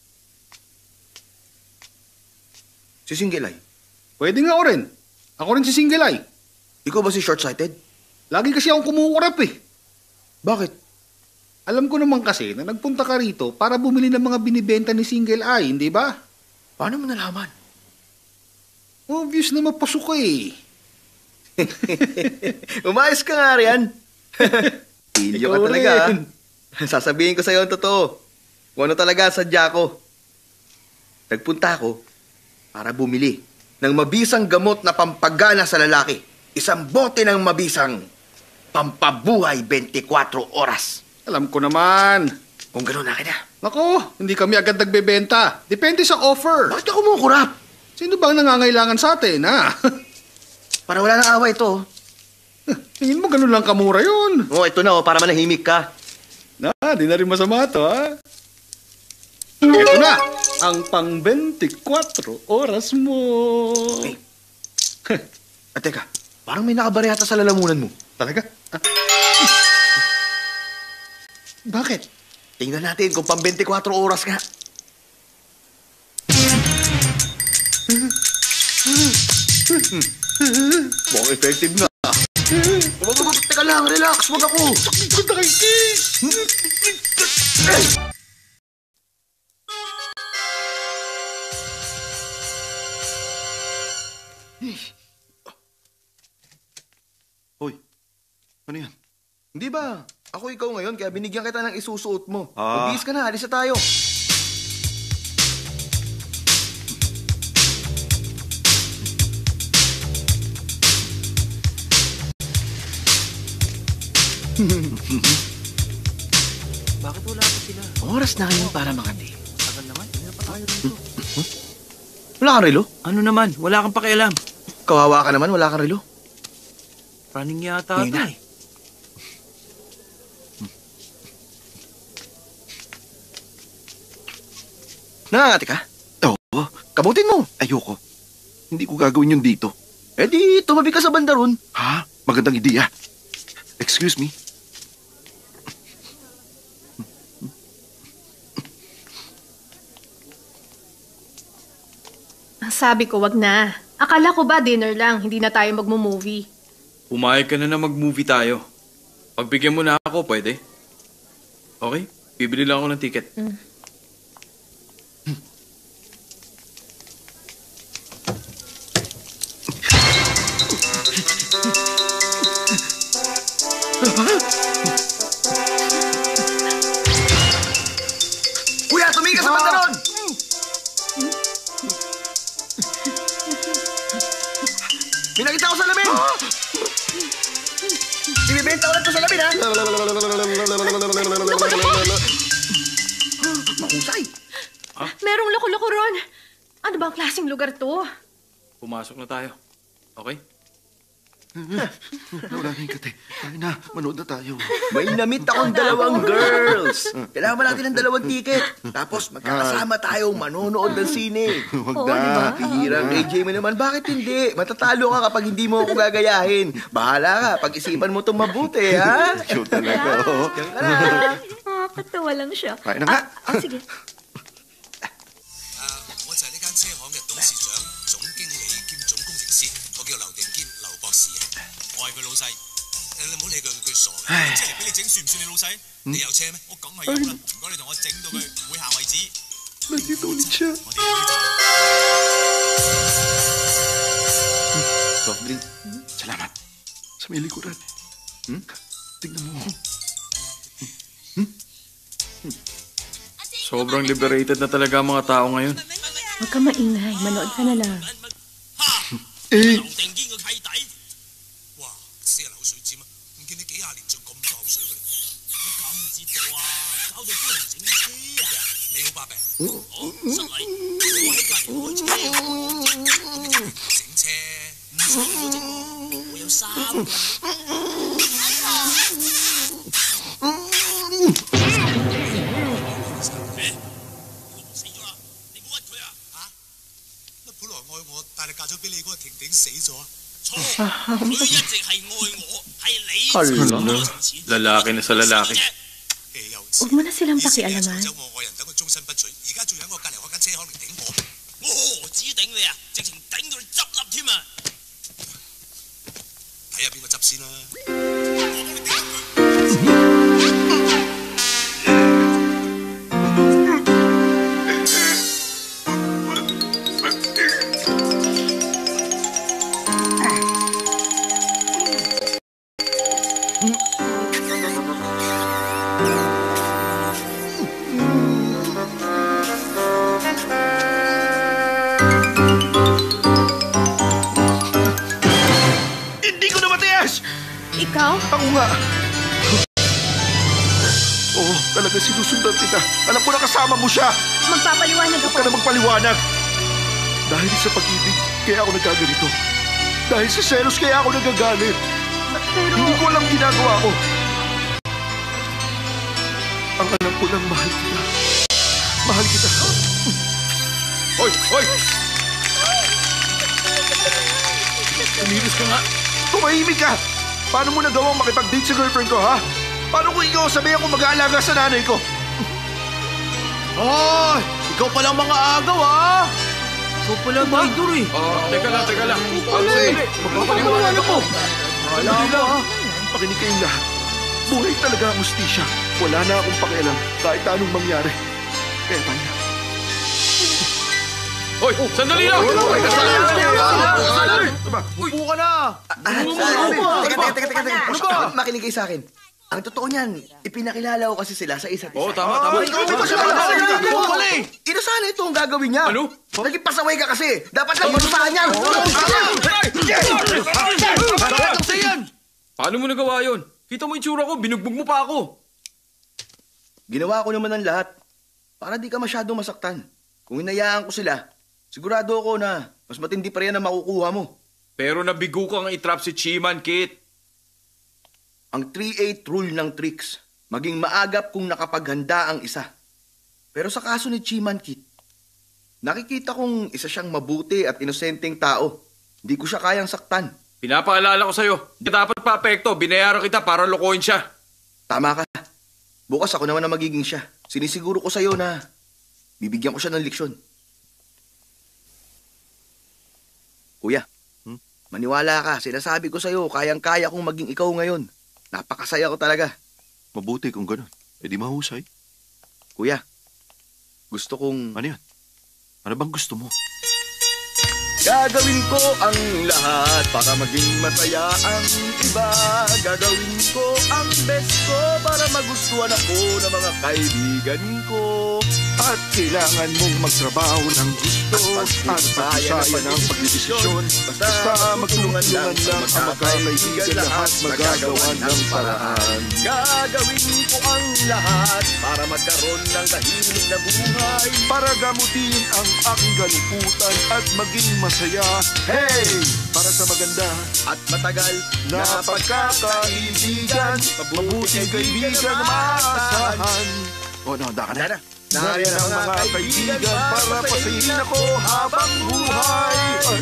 Si Single Eye. Pwede nga ako rin. Ako rin si Single Eye. Ikaw ba si Short-Sighted? Lagi kasi akong kumukurap eh. Bakit? Alam ko naman kasi na nagpunta ka rito para bumili ng mga binibenta ni Single Eye, hindi ba? Paano mo nalaman? Obvious na mapasok ka eh. Umayos ka nga riyan. Pilyo ka Ikaw talaga. rin. ah. Sasabihin ko sa'yo ang totoo. Kung ano talaga ang sadya ko. Nagpunta ako para bumili ng mabisang gamot na pampagana sa lalaki. Isang bote ng mabisang pampabuhay twenty-four oras. Alam ko naman. Kung gano'n akin na. Nako, hindi kami agad nagbebenta. Depende sa offer. Bakit ako kumukurap? Sino ba ang nangangailangan sa atin, ha? Para wala nang away ito. Tingin mo ganun lang kamura yun. Oh, ito na oh, para manahimik ka. Na, di na rin masama to, ha? Ito na, ang pang twenty-four oras mo. Hey. At teka, parang may nakabarehata sa lalamunan mo. Talaga? Ah. Bakit? Tingnan natin kung pang twenty-four oras nga. Mukhang effective nga. Wag mo, teka lang, relax, wag ako. Sakit ko na kay Kiss! Hoy, ano yan? Hindi ba? Ako ikaw ngayon, kaya binigyan kita ng isusuot mo. Ah. Magbihis ka na, alis na tayo. Bakit wala pa sila? Oras na ngayon para makati. Tagal naman, hindi na pa tayo rito. Wala kang relo? Ano naman, wala kang pakialam. Kawawa ka naman, wala kang relo. Running yata Ngayon ito na. eh. Nangangati ka? Oo, Kabutin mo. ayoko. Hindi ko gagawin yun dito. Eh di, tumabi ka sa banda ron. Ha? Magandang ideya. Excuse me. Sabi ko, wag na. Akala ko ba dinner lang, hindi na tayo magmo-movie. Pumayag ka na na mag-movie tayo. Pagbigyan mo na ako, pwede? Okay? Bibili lang ako ng ticket. Mm. Kuya, tumigil ka sa banda ron! May nakita ko sa lamin! Ibibenta ko lang ito sa lamin, ha? Mahusay! Merong loko-loko ron. Ano bang klaseng lugar to? Pumasok na tayo. Okay? Wala na yung kate. Tayo na, manood na tayo. May namit akong dalawang girls. Kailangan ba natin ng dalawang ticket? Tapos magkakasama tayo manonood ng sine. Huwag Oo, na. di ba? Hirang A J mo naman, bakit hindi? Matatalo ka kapag hindi mo ako gagayahin. Bahala ka, pag-isipan mo itong mabuti, ha? Show talaga, oh. Diyan ka na. Nakakatawa lang siya. Tayo na nga. Ah, sige. 我就係呢間車行嘅董事長、總經理兼總工程師，我叫劉定堅，劉博士啊，我係佢老細。誒，你唔好理佢，佢傻嘅。車嚟俾你整，算唔算你老細？你有車咩？我梗係有啦。唔該，你同我整到佢會下為止。 Nandito ulit siya. 我哋要走。 Soft drink. Salamat. Sa may likuran. Hmm? Tignan mo. Sobrang liberated na talaga ang mga tao ngayon. Huwag ka maingay. Manood ka na lang. 誒， 劉定堅個契弟，哇！死人口水尖啊！唔見你幾廿年仲咁多口水嘅，你搞唔知道啊！搞到幫人整車啊！你好，百病。好，失禮。我喺隔離開車，整車唔使我整，我有三個。 死咗啦！你唔好屈佢啊！嚇！乜本來愛我，但係嫁咗俾你嗰個婷婷死咗？錯，佢一直係愛我，係你 Hala, lalaki na sa lalaki. 誒又 Huwag mo na silang pakialaman. 走我愛人等佢終身不娶，而家仲喺我隔離開間車行嚟頂我，我何止頂你啊，直情頂到你執笠添啊！睇下邊個執先啦。我幫你頂佢。 Hindi ko na matigas! Ikaw? Ako nga. Oo, talaga sinusundan kita. Alam ko na kasama mo siya. Magpapaliwanag Huwag ako. ka na magpaliwanag. Dahil sa pag-ibig, kaya ako nagkaganito. Dahil sa selos, kaya ako nagagalit. Pero... Hindi ko alam ginagawa ko. Ang alam ko lang, mahal kita. Mahal kita. Hoy! Hoy! Tumilos ka nga. Tumahimik ka! Paano mo nagawang makipag-date sa girlfriend ko, ha? Paano kung ikaw sabi ako mag-aalaga sa nanay ko? Hoy! Ikaw palang mga agaw, ha? Ikaw pala ba? eh. Oh, teka lang, teka lang. Ano eh? Magpapaliwanag ko. Wala ka, ha? Pakinig kayong lahat. Buhay talaga ang ustisya. Wala na akong pakialam kahit anong mangyari. Kaya tayo na. Hoy! Sandali lang! Upo ka na! Ah, teka, teka, teka, teka, teka. Ano ba? Makinig kayo sa akin. Ang totoo niyan, ipinakilala ko kasi sila sa isa't isa. Oo, tama, tama. Ikaw, ikaw siya pala. Ikaw pala eh. Ino sana ito ang gagawin niya. Ano? Naging pasaway ka kasi. Dapat lang parusahan niya. Paano mo nagawa yun? Kita mo yung tsura ko, binugbog mo pa ako. Ginawa ko naman ang lahat para di ka masyadong masaktan. Kung hinayaan ko sila, sigurado ako na mas matindi pa rin ang makukuha mo. Pero nabigo kang itrap si Chiman, Kit. Ang three eight rule ng tricks, maging maagap kung nakapaghanda ang isa. Pero sa kaso ni Chiman Kit, nakikita kong isa siyang mabuti at inosenteng tao. Hindi ko siya kayang saktan. Pinapaalala ko sa'yo, hindi dapat pa-apekto. Binayaran kita para lokohin siya. Tama ka. Bukas ako naman ang magiging siya. Sinisiguro ko sa'yo na bibigyan ko siya ng leksyon. Kuya, Maniwala ka, sinasabi ko sa'yo, kayang-kaya kong maging ikaw ngayon. Napakasaya ko talaga. Mabuti kung ganun. E di mahusay. Kuya, gusto kong... Ano yan? Ano bang gusto mo? Gagawin ko ang lahat para maging masaya ang iba. Gagawin ko ang best ko para magustuhan ako ng mga kaibigan ko. At kailangan mong magtrabaho ng gusto at pagkasaya ng pagdidesisyon. Basta magtulungan lang ang magkakaibigan lahat magagawa ng paraan. Gagawin ko ang lahat para magkaroon ng tahimik na buhay. Para gamutin ang aking kaliputan at maging masaya. Hey! Para sa maganda at matagal na pagkakaibigan, mabuting kaibigan na maasahan. O, no, handa ka na. Nariyan ang mga kaibigan para pasayin ako habang buhay.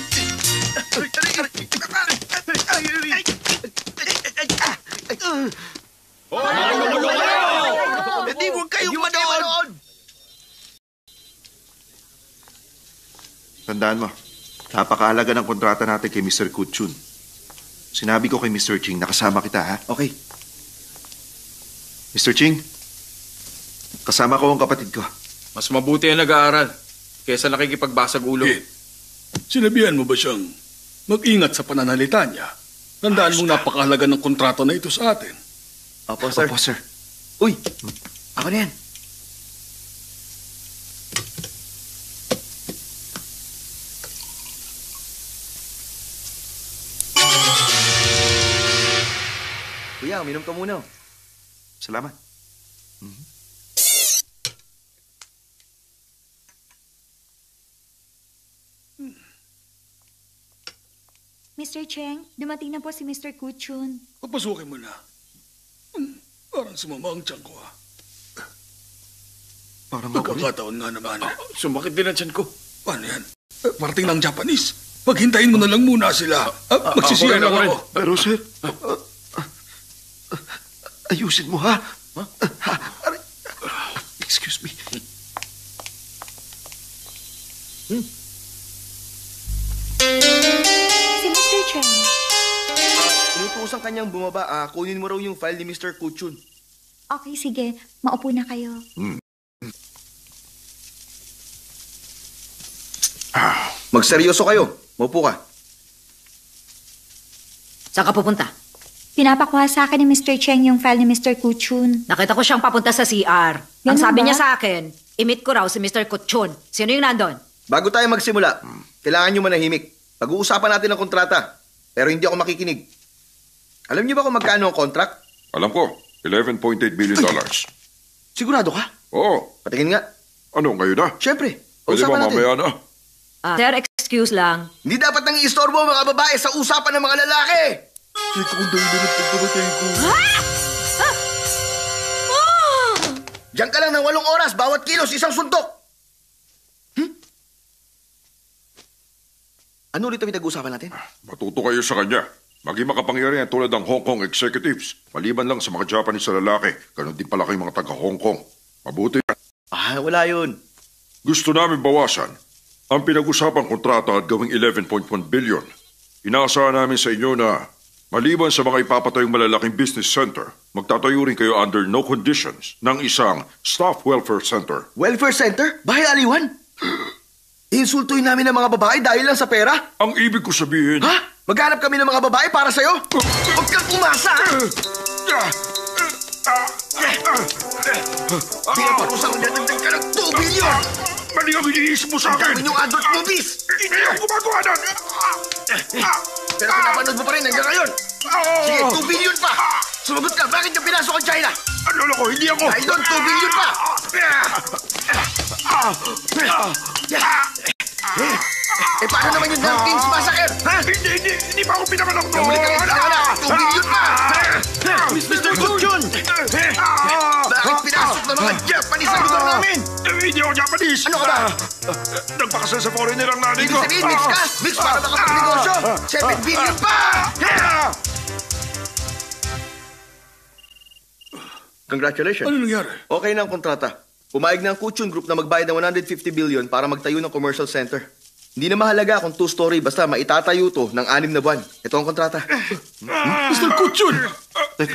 Hindi mo kayong manood! Tandaan mo, napakahalaga ng kontrata natin kay Mister Kutchun. Sinabi ko kay Mister Ching, nakasama kita, ha? Okay. Mister Ching, kasama ko ang kapatid ko. Mas mabuti ang nag-aaral kaysa nakikipagbasag ulo. Kit, sinabihan mo ba siyang mag-ingat sa pananalita niya? Tandaan mong napakahalaga ng kontrato na ito sa atin. Opo, sir. Opo, sir. Uy, ako na yan. Kuya, uminom ka muna. Salamat. Mm-hmm. Mister Cheng, dumating na po si Mister Kuchun. Papasukin mo na. Hmm, parang sumama ang tiyan ko, ha? Parang ako rin. Nagkakataon nga naman. Ah, sumakit din ang tiyan ko. Paano yan? Eh, parating ng Japanese. Paghintayin mo na lang muna sila. Ah, magsisiya lang ako. Pero, sir, uh, uh, uh, ayusin mo, ha? Huh? Uh, uh, excuse me. Hmm. Si Mister Cheng. Uh, inutusan kanyang bumaba. Uh, kunin mo raw yung file ni Mister Kuchun. Okay, sige. Maupo na kayo. Hmm. Magseryoso kayo. Maupo ka. Saan ka pupunta? Pinapakuha sa akin ni Mister Cheng yung file ni Mister Kuchun. Nakita ko siyang papunta sa C R. Ang Ganun sabi ba? niya sa akin, imit ko raw si Mister Kuchun. Sino yung nandun? Bago tayo magsimula, kailangan nyo manahimik. Pag-uusapan natin ang kontrata. Pero hindi ako makikinig. Alam niyo ba kung magkano ang contract? Alam ko, eleven point eight billion dollars. Sigurado ka? Oo. Patingin nga. Ano, ngayon na? Siyempre. Pwede ba Usapan natin. mamaya na? Ah, sir, excuse lang. Hindi dapat nang i-istorbo ang mga babae sa usapan ng mga lalaki. Check ko dahil na nagpagpamatay ko. Diyan ka lang ng walong oras, bawat kilos, isang suntok. Hmm? Ano ulit ang pinag-uusapan natin? Matuto kayo sa kanya. Maging makapangyarihan tulad ng Hong Kong executives. Maliban lang sa mga Japanese na lalaki, ganun din pala kayong mga taga-Hong Kong. Mabuti yan. Ah, wala yun. Gusto namin bawasan ang pinag-usapang kontrata at gawing eleven point one billion. Inaasahan namin sa inyo na maliban sa mga ipapatayong malalaking business center, magtatayo rin kayo under no conditions ng isang staff welfare center. Welfare center? Bahay aliwan? Insultuin namin ang mga babae dahil lang sa pera? Ang ibig ko sabihin... Ha? Maghanap kami ng mga babae para sa'yo? Huwag kang umasa! Pinaparusa ko natagdag ka ng two billion! Mali ang iniisip mo sa akin! Ang dami yung adult movies! Hindi ako gumagawa nun! Pero pinapanood mo pa rin hanggang ngayon! Sige, two billion pa! Sumagot ka, bakit yung pinasok ang China? Ano lang ko, hindi ako! Dahil doon, two billion pa! Eh, paano naman yung Dunkings Massacre? Ha? Hindi, hindi, hindi pa ako pinakanak doon! Namulit ang isla ka na! two billion pa! Mister Kuchun! Bakit pinasok ng mga Japanese sa lugar namin? Hindi ako Japanese! Ano ka ba? Nagpakasal sa foreigner ang nanay Ibig ko! sabihin, mix ka? Mix para makapagnegosyo? seven billion pa! Congratulations. Ano nangyari? Okay na ang kontrata. Pumayag na ang Kuchun Group na magbayad ng one hundred fifty billion para magtayo ng commercial center. Hindi na mahalaga kung two-story, basta maitatayo to ng anim na buwan. Ito ang kontrata. Mister Kuchun! Teka,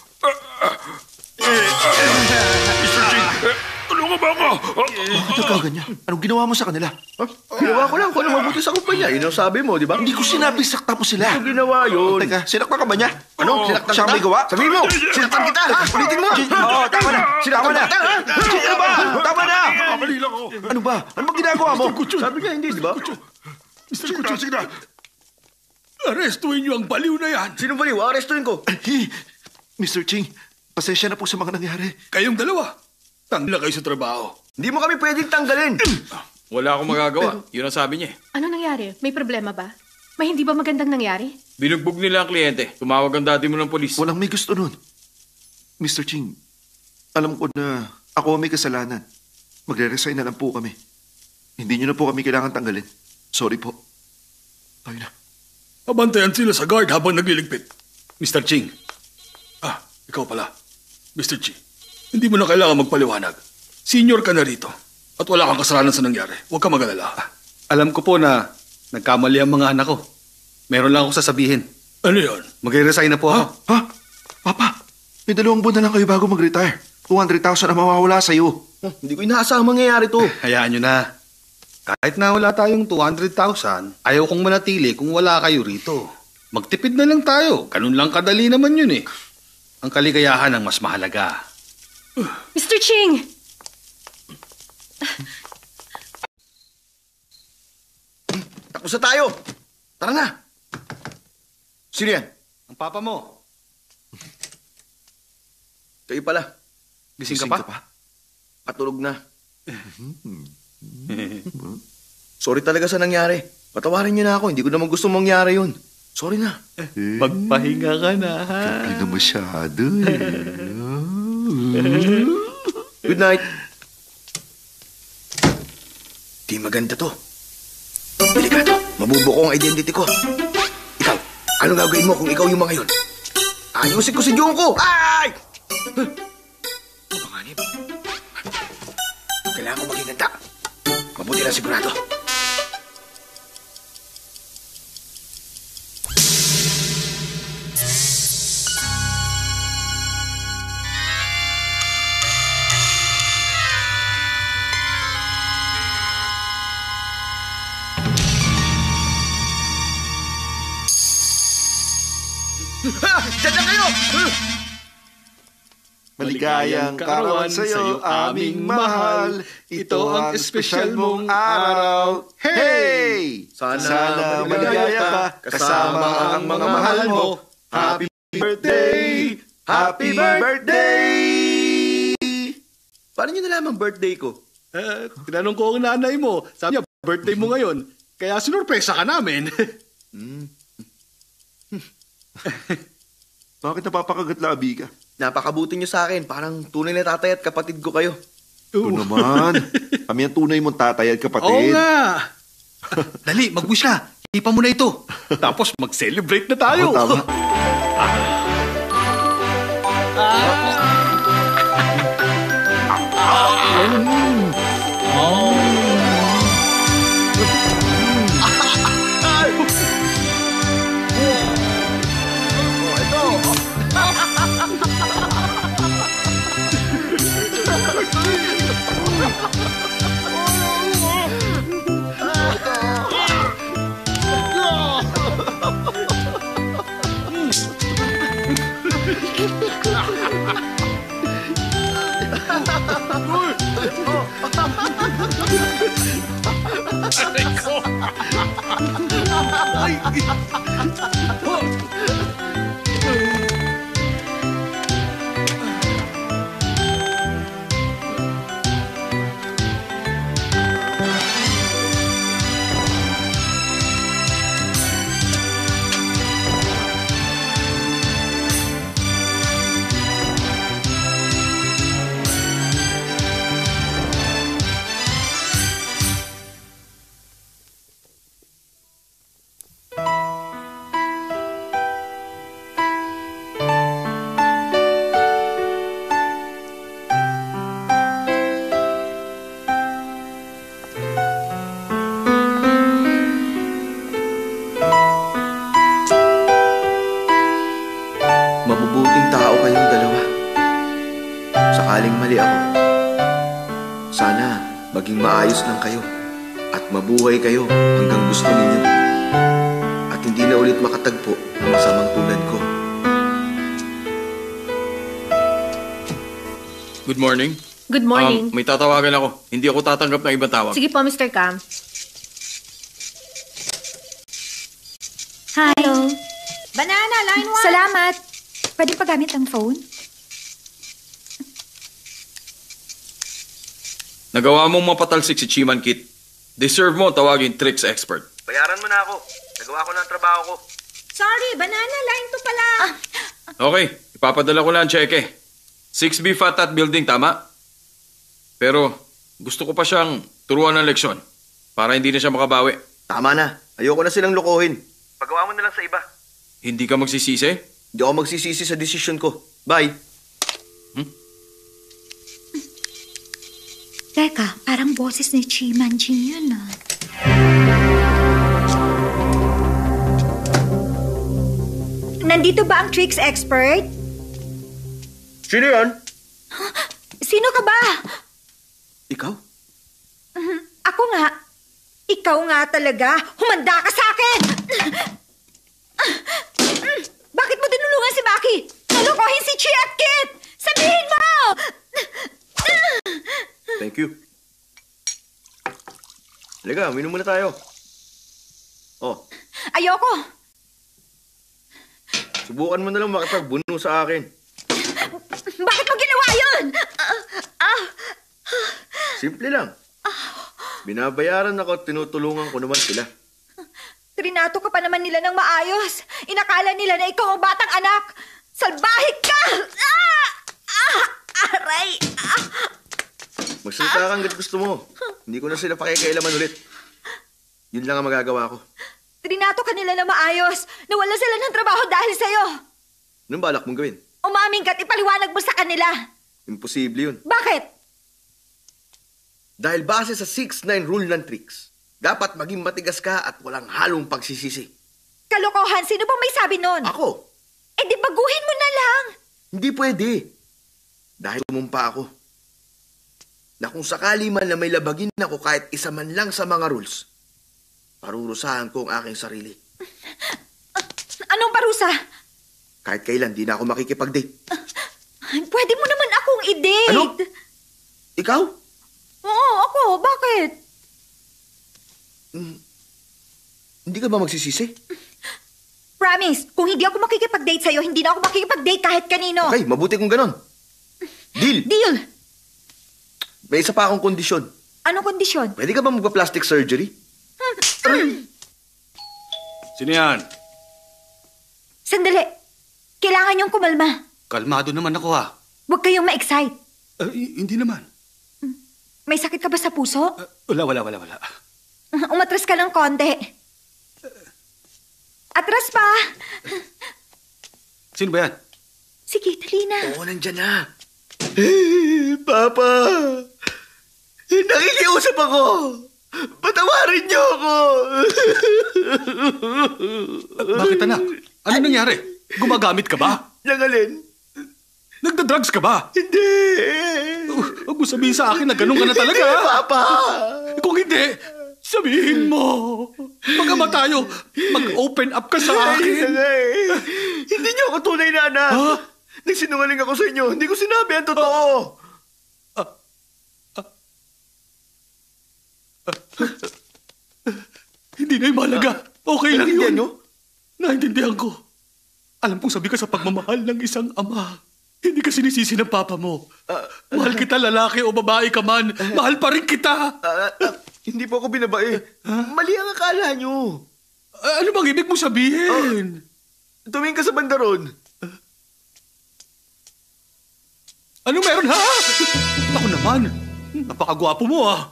mister Ching, eh, tulungan ba ako? bakit ka ganyan? Anong ginawa mo sa kanila? Huh? Ginawa ko lang kung ano mabuti sa kumpanya. Yun ang sabi mo, di ba? Hindi ko sinabi sakta mo sila. Ano ginawa yun? Teka, sinakta ka ba niya? Ano? Sinaktan Siya kita? ang may gawa? Sabihin mo! Sinaktan kita! Ha? Ulitin mo! Oo, tama na. Sinaktan Tama na. kita, ha? Ano ba? Tama na. Kamali lang ako. Ano ba? Ano ba ginagawa mo? Sabi nga hindi, di ba? Mister Sige na, Kuchun, sige na. arestuin niyo ang baliw na yan. Sino baliw? Arestuin ko. mister Ching, pasensya na po sa mga nangyari. Kayong dalawa, tangla kayo sa trabaho. Hindi mo kami pwedeng tanggalin. Wala akong magagawa. Yun ang sabi niya. eh. Ano nangyari? May problema ba? May hindi ba magandang nangyari? Binugbog nila ang kliyente. Tumawag ang dati mo ng polis. Walang may gusto nun. mister Ching, alam ko na ako may kasalanan. Magre-resign na lang po kami. Hindi niyo na po kami kailangan tanggalin. Sorry po. Tayo na. Abantayan sila sa guard habang nagliligpit. Mister Ching. Ah, ikaw pala. Mister Ching, hindi mo na kailangan magpaliwanag. Senior ka na rito. At wala kang kasalanan sa nangyari. Huwag ka mag-alala. Alam ko po na nagkamali ang mga anak ko. Meron lang ako sasabihin. Ano yun? Magre-resign na po ako. Ha? Papa, may dalawang buwan na lang kayo bago mag-retire. two hundred thousand na mawawala sa'yo. Oh, hindi ko inaasahang mangyayari to. Hayaan nyo na. Kahit na wala tayong two hundred thousand, ayaw kong manatili kung wala kayo rito. Magtipid na lang tayo. Ganun lang kadali naman yun eh. Ang kaligayahan ang mas mahalaga. Mister Ching! Tapos na tayo. Tara na. Sino yan? Ang papa mo. Kayo pala. Gising, Gising ka pa? ka pa? Patulog na. Sorry talaga sa nangyari. Patawarin niyo na ako. Hindi ko naman gusto mangyari yun. Sorry na. Magpahinga ka na, ha? Hindi na masyado eh. Good night. Di maganda to. Delikado. Mabubuko ang identity ko. Ikaw, ano gagawin mo kung ikaw yung mga yun? Ayusin ko si Junko! Ay! Huh? Panganib. Kailangan ko maging ganda. Mabuti lang sigurado. Ha! Diyan na kayo! Huh? Maligayang karawan sa'yo, aming mahal. Ito ang espesyal mong araw. Hey! Sana, Sana maligaya ka kasama ang mga mahal mo. Happy birthday! Happy birthday! Paano niyo nalaman birthday ko? Eh, tinanong ko ang nanay mo. Sabi niya, birthday mo ngayon. Kaya sinurpresa ka namin. Hmm. Bakit napapakagat-labi ka? Napakabuti niyo sa akin. Parang tunay na tatay at kapatid ko kayo. Ito naman. Kami ang tunay mong tatay at Oo kapatid. nga. Dali, mag-wish na. Ipa mo na ito. Tapos mag-celebrate na tayo. Oo, tama. maging maayos lang kayo at mabuhay kayo hanggang gusto ninyo. At hindi na ulit makatagpo ng masamang tulad ko. Good morning. Good morning. Um, may tatawagan ako. Hindi ako tatanggap ng ibang tawag. Sige po, Mister Cam. Hi. Hello. Banana, line one. Salamat. Pwede pa gamit ang phone? Nagawa mong mapatalsik si Chiman Kit. Deserve mo tawagin tricks expert. Bayaran mo na ako. Nagawa ko na ang trabaho ko. Sorry, banana, line two pala. Ah. Okay, ipapadala ko na ang cheque. six B Fatat Building, tama? Pero gusto ko pa siyang turuan ng leksyon para hindi na siya makabawi. Tama na. Ayoko na silang lokohin. Pagawa mo na lang sa iba. Hindi ka magsisisi? Hindi ako magsisisi sa desisyon ko. Bye. Hmm? Teka, parang boses ni Chi Manjin yun ah. Nandito ba ang tricks expert? Sino yan? Sino ka ba? Ikaw? Mhm, Ako nga. Ikaw nga talaga. Humanda ka sa akin! Bakit mo tinulungan si Maki? Nalokohin si Chi at Kit! Sabihin mo! Thank you. Halika, minom muna tayo. Oh, Ayoko. subukan mo na lang makipagbuno sa akin. Bakit mo ginawa yun? Simple lang. Binabayaran ako at tinutulungan ko naman sila. Trinato ka pa naman nila ng maayos. Inakala nila na ikaw ang batang anak. Salbahik ka! Ah! Ah! Aray! Ah! Magsalita kang hanggat gusto mo. Hindi ko na sila pakikialaman ulit. Yun lang ang magagawa ko. Trinato ka nila na maayos. Nawala sila ng trabaho dahil sa'yo. Anong balak mong gawin? Umaming ka't ipaliwanag mo sa kanila. Imposible yun. Bakit? Dahil base sa six nine rule ng tricks, dapat maging matigas ka at walang halong pagsisisi. Kalokohan, sino bang may sabi nun? Ako? Eh di baguhin mo na lang. Hindi pwede. Dahil tumumpa ako. Na kung sakali man na may labagin ako kahit isa man lang sa mga rules, parurusahan ko ang aking sarili. Anong parusa? Kahit kailan di na ako makikipag-date. Pwede mo naman akong i-date. Ano? Ikaw? Oo, ako. Bakit? Hmm. Hindi ka ba magsisisi? Promise, kung hindi ako makikipag-date sa'yo, hindi na ako makikipag-date kahit kanino. Okay, mabuti kung ganon. Deal! Deal! May isa pa akong kondisyon. Anong kondisyon? Pwede ka ba magpa-plastic surgery? Sino yan? Sandali. Kailangan niyong kumalma. Kalmado naman ako ha. Huwag kayong ma-excite. Uh, hindi naman. May sakit ka ba sa puso? Uh, wala, wala, wala, wala. Umatras ka ng konti. Atras pa. Sino ba yan? Sige, dali na. Oo, nandyan na. Papa! Nakikiusap ako! Patawarin niyo ako! Uh, bakit anak? Ano nangyari? Gumagamit ka ba? Nangalin? Nagda-drugs ka ba? Hindi! Uh, huwag mo sabihin sa akin na ganun ka na talaga. Hindi, Papa! Kung hindi, sabihin mo. Mag-ama tayo. Mag-open up ka sa akin. Hindi, hindi niyo ako tunay na anak. Ha? Nagsinungaling ako sa inyo. Hindi ko sinabi ang totoo. Ah, ah, ah, hindi na yung mahalaga. Okay lang yun. Naiintindihan niyo? Naintindihan ko. Alam kong sabi ka sa pagmamahal ng isang ama. Hindi ka sinisisi ng papa mo. Uh, Mahal kita lalaki o babae ka man. Mahal pa rin kita. Uh, uh, hindi po ako binabae. Huh? Mali ang akala niyo. Uh, ano bang ibig mo sabihin? Uh, tumingin ka sa bandaron. Uh, ano meron ha? Ako naman. Napakagwapo mo ah.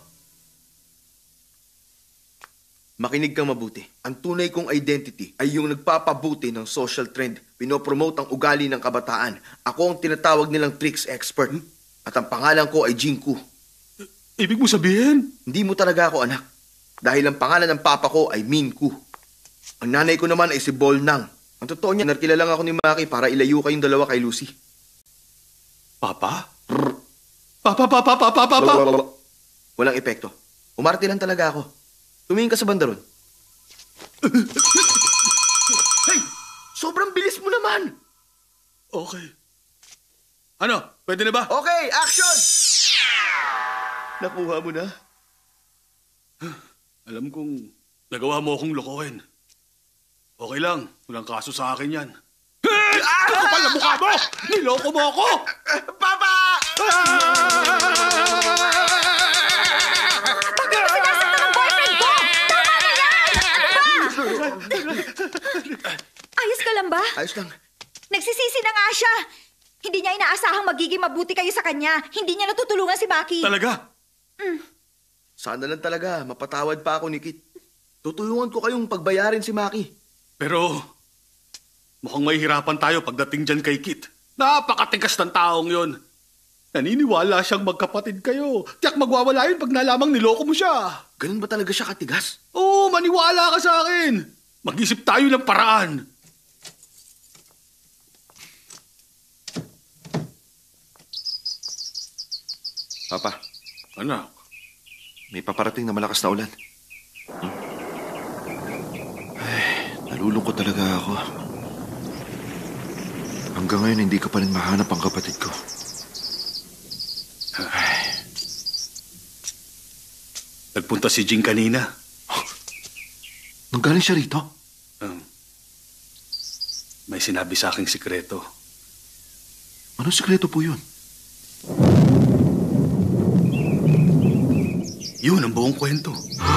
Makinig kang mabuti. Ang tunay kong identity ay yung nagpapabuti ng social trend. Pinopromote ang ugali ng kabataan. Ako ang tinatawag nilang tricks expert. At ang pangalan ko ay Jinku. Ibig mo sabihin? Hindi mo talaga ako anak. Dahil ang pangalan ng papa ko ay Minku. Ang nanay ko naman ay si Bolnang. Ang totoo niya, narkila lang ako ni Maki para ilayo kayong dalawa kay Lucy. Papa? Papa, papa, papa, papa. Walang epekto. Umarte lang talaga ako. Tumingin ka sa banda ron. Hey! Sobrang bilis mo naman! Okay. Ano? Pwede na ba? Okay, action! Nakuha mo na? Alam kong nagawa mo akong lokohin. Okay lang. Walang kaso sa akin yan. Ah! Kapal na mukha mo! Niloko mo ako! Papa! Ayos ka lang ba? Ayos lang. Nagsisisi na nga siya. Hindi niya inaasahang magiging mabuti kayo sa kanya. Hindi niya natutulungan si Maki. Talaga? Mm. Sana lang talaga mapatawad pa ako ni Kit. Tutulungan ko kayong pagbayarin si Maki. Pero mukhang mahihirapan tayo pagdating dyan kay Kit. Napakatigas ng taong yon. Naniniwala siyang magkapatid kayo. Tiyak magwawala yun pag nalamang niloko mo siya. Ganun ba talaga siya katigas? Oo, maniwala ka sa akin. Mag-isip tayo ng paraan. Papa. Anak. May paparating na malakas na ulan. Hmm? Ay, nalulungkot talaga ako. Hanggang ngayon hindi ko pa rin mahanap ang kapatid ko. Ay. Nagpunta si Jing kanina. Nanggaling siya rito? Um, may sinabi sa aking sikreto. Anong sikreto po yun? Yun ang buong kwento.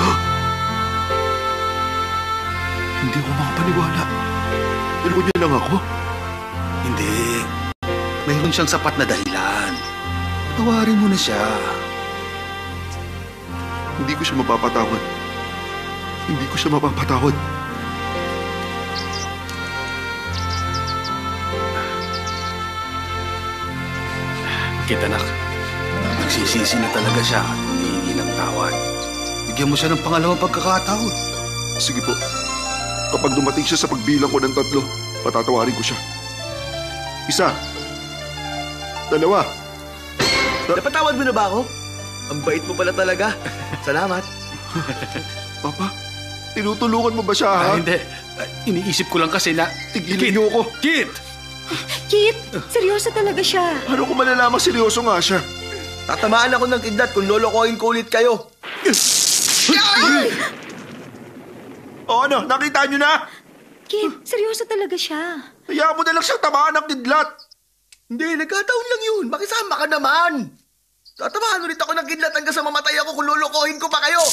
Hindi ako makapaniwala. Niloko niya lang ako? Hindi. Mayroon siyang sapat na dahilan. Tawarin mo na siya. Hindi ko siya mapapatawad. Hindi ko siya mapapatawad. Kit, anak. Nagsisisi na talaga siya at humihingi ng tawad. Bigyan mo siya ng pangalawang pagkakataon. Sige po. Kapag dumating siya sa pagbilang ko ng tatlo, patatawarin ko siya. Isa. Dalawa. Ta- Napatawad mo na ba ako? Ang bait mo pala talaga. Salamat. Papa, tinutulungan mo ba siya, ha? Ah, hindi. Uh, iniisip ko lang kasi na... Tigilan niyo ako. Kit! Kit, seryoso talaga siya. Paano ko malalaman seryoso nga siya? Tatamaan ako ng kidlat kung lolokohin ko ulit kayo. O ano, nakita niyo na? Kit, seryoso talaga siya. Hayaan mo na lang siyang tamaan ng kidlat. Hindi, nagkataon lang yun. Makisama ka naman. Tatamaan ulit ako ng kidlat hanggang sa mamatay ako kung lolokohin ko pa kayo.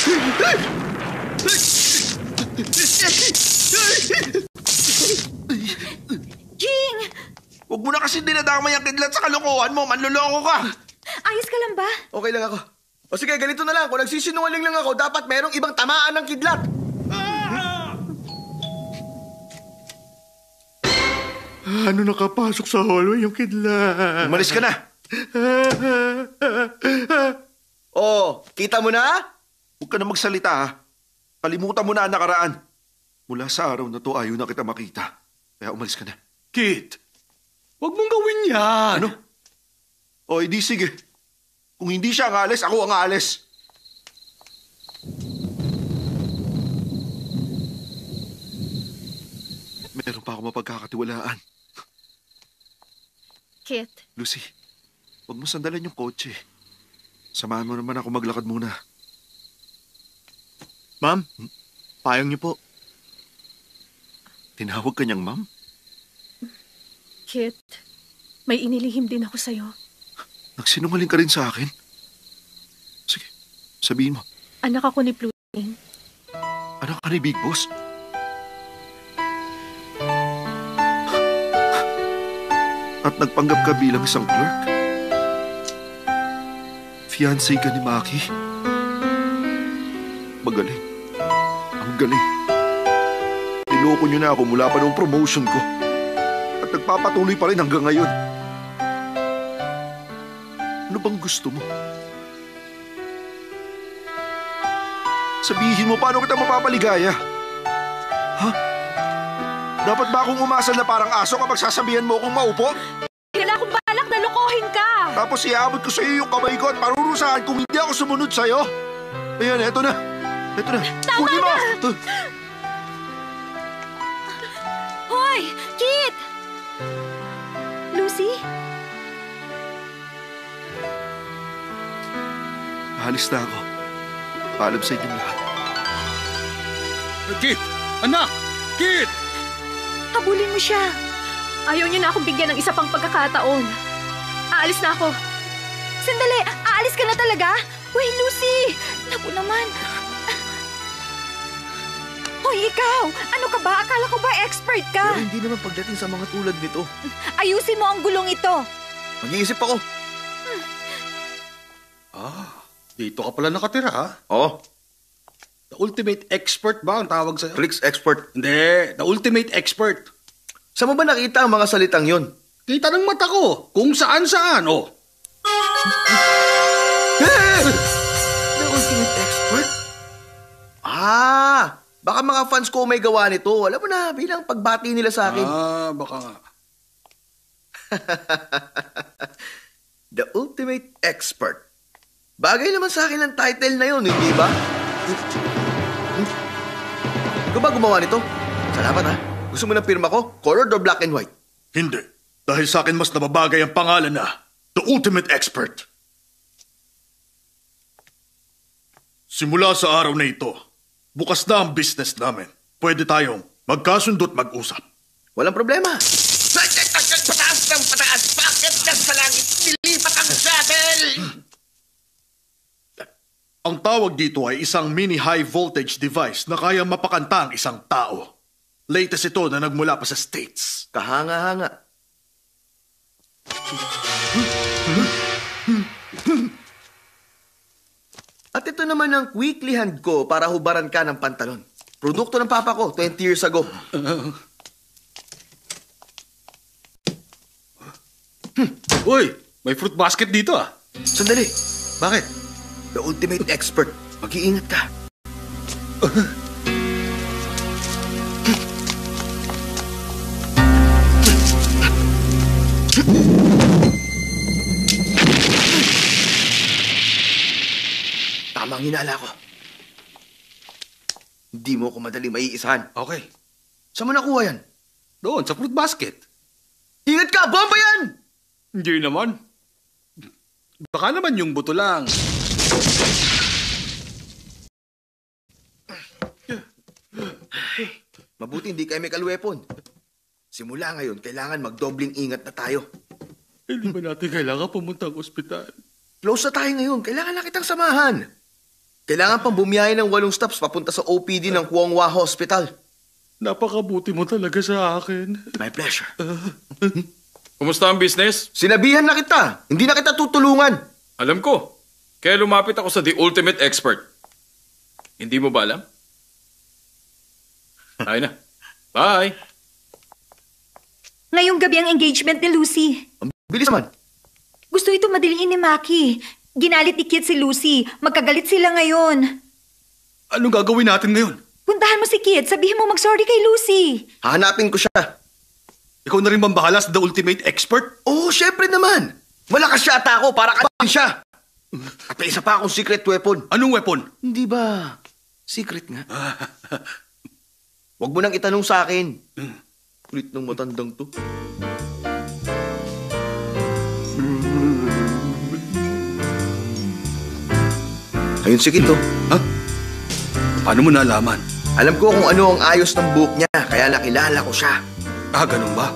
Jing! Huwag mo na kasi dinadamay ang kidlat sa kalokohan mo. Manloloko ka. Ayos ka lang ba? Okay lang ako. O sige, ganito na lang. Kung nagsisinungaling lang ako, dapat merong ibang tamaan ng kidlat. Ano nakapasok sa hallway yung kidlat? Umalis ka na. Oh, kita mo na? Huwag ka na magsalita, ha? Kalimutan mo na ang nakaraan. Mula sa araw na to, ayaw na kita makita. Kaya umalis ka na. Kit, huwag mong gawin yan. Ano? O, edi sige. Kung hindi siya ang alis, ako ang alis. Meron pa ako mapagkakatiwalaan. Kit. Lucy, huwag mo sandalan yung kotse. Samahan mo naman ako maglakad muna. Ma'am, hmm? Payong niyo po. Tinawag ka niyang ma'am? Kit, may inilihim din ako sa'yo. Nagsinungaling ka rin sa akin? Sige, sabihin mo. Anak ako ni Pluting. Anak ka ni Big Boss? At nagpanggap ka bilang isang clerk? Fiancé ka ni Maki? Magaling. Ang galing. Niloko niyo na ako mula pa noong promotion ko. At nagpapatuloy pa rin hanggang ngayon. Ano bang gusto mo? Sabihin mo paano kita mapapaligaya? Ha? Dapat ba akong umasa na parang aso kapag sasabihan mo akong maupo? Wala akong balak na lokohin ka! Tapos iabot ko sa iyo yung kamay ko at parurusahan kung hindi ako sumunod sa iyo. Ayan, eto na. Eto na. Tama Kunin mo. na! Hoy! Kit! Lucy? Alis na ako. Paalam sa inyong lahat. Kit! Anak! Kit! Habulin mo siya. Ayaw niyo na akong bigyan ng isa pang pagkakataon. Aalis na ako. Sandali! Aalis ka na talaga? Uy, Lucy! Naku naman. Hoy, ikaw! Ano ka ba? Akala ko ba expert ka? Pero hindi naman pagdating sa mga tulad nito. Ayusin mo ang gulong ito. Mag-iisip ako. Ah, dito ka pala nakatira, ha? Oo. The ultimate expert ba ang tawag sa'yo? Clicks expert. Hindi, the ultimate expert. Saan mo ba nakita ang mga salitang yon? Kita ng mata ko, kung saan-saan, oh. The ultimate expert? Ah, baka mga fans ko may gawa nito. Alam mo na, bilang pagbati nila sa akin. Ah, baka nga. The ultimate expert. Bagay naman sa akin ang title na yun, hindi ba? Ikaw ba gumawa nito? Salamat ha. Gusto mo ng pirma ko? Colored or black and white? Hindi. Dahil sa akin mas nababagay ang pangalan na The Ultimate Expert. Simula sa araw na ito, bukas na ang business namin. Pwede tayong magkasundot mag-usap. Walang problema. Pataas ng pataas! Bakit nasa langit nilipat ang shuttle? Ang tawag dito ay isang mini high voltage device na kaya mapakanta ang isang tao. Latest ito na nagmula pa sa States. Kahanga-hanga. At ito naman ang weekly hand ko para hubaran ka ng pantalon. Produkto ng papa ko twenty years ago. Uy, may fruit basket dito ah. Sandali. Bakit? The ultimate expert. Mag-iingat ka. Tama ang hinala ko. Hindi mo ako madaling maiisahan. Okay. Saan mo nakuha yan? Doon, sa fruit basket. Ingat ka! Bomba yan! Hindi naman. Baka naman yung buto lang. Mabuti hindi chemical weapon. Simula ngayon, kailangan magdobling ingat na tayo. Hindi ba natin kailangan pumunta ang ospital? Close na tayo ngayon. Kailangan na kitang samahan. Kailangan pang bumiyahe ng walong stops papunta sa O P D ng Kwong Wha Hospital. Napakabuti mo talaga sa akin. My pleasure. Kumusta ang business? Sinabihan na kita. Hindi na kita tutulungan. Alam ko. Kaya lumapit ako sa The Ultimate Expert. Hindi mo ba alam? Ay na. Bye! Ngayong gabi ang engagement ni Lucy. Ang bilis naman. Gusto ito madaliin ni Maki. Ginalit ni Kit si Lucy. Magkagalit sila ngayon. Anong gagawin natin ngayon? Puntahan mo si Kit. Sabihin mo mag-sorry kay Lucy. Hahanapin ko siya. Ikaw na rin bang bahala sa The Ultimate Expert? Oo, syempre naman. Malakas siya ata ako para kain siya. At may isa pa akong secret weapon. Anong weapon? Hindi ba? Secret nga. Huwag mo nang itanong sa akin. Kulit ng matandang to. Ayun si Kito. Ha? Paano mo nalaman? Alam ko kung ano ang ayos ng buhok niya, kaya nakilala ko siya. Ah, ganun ba?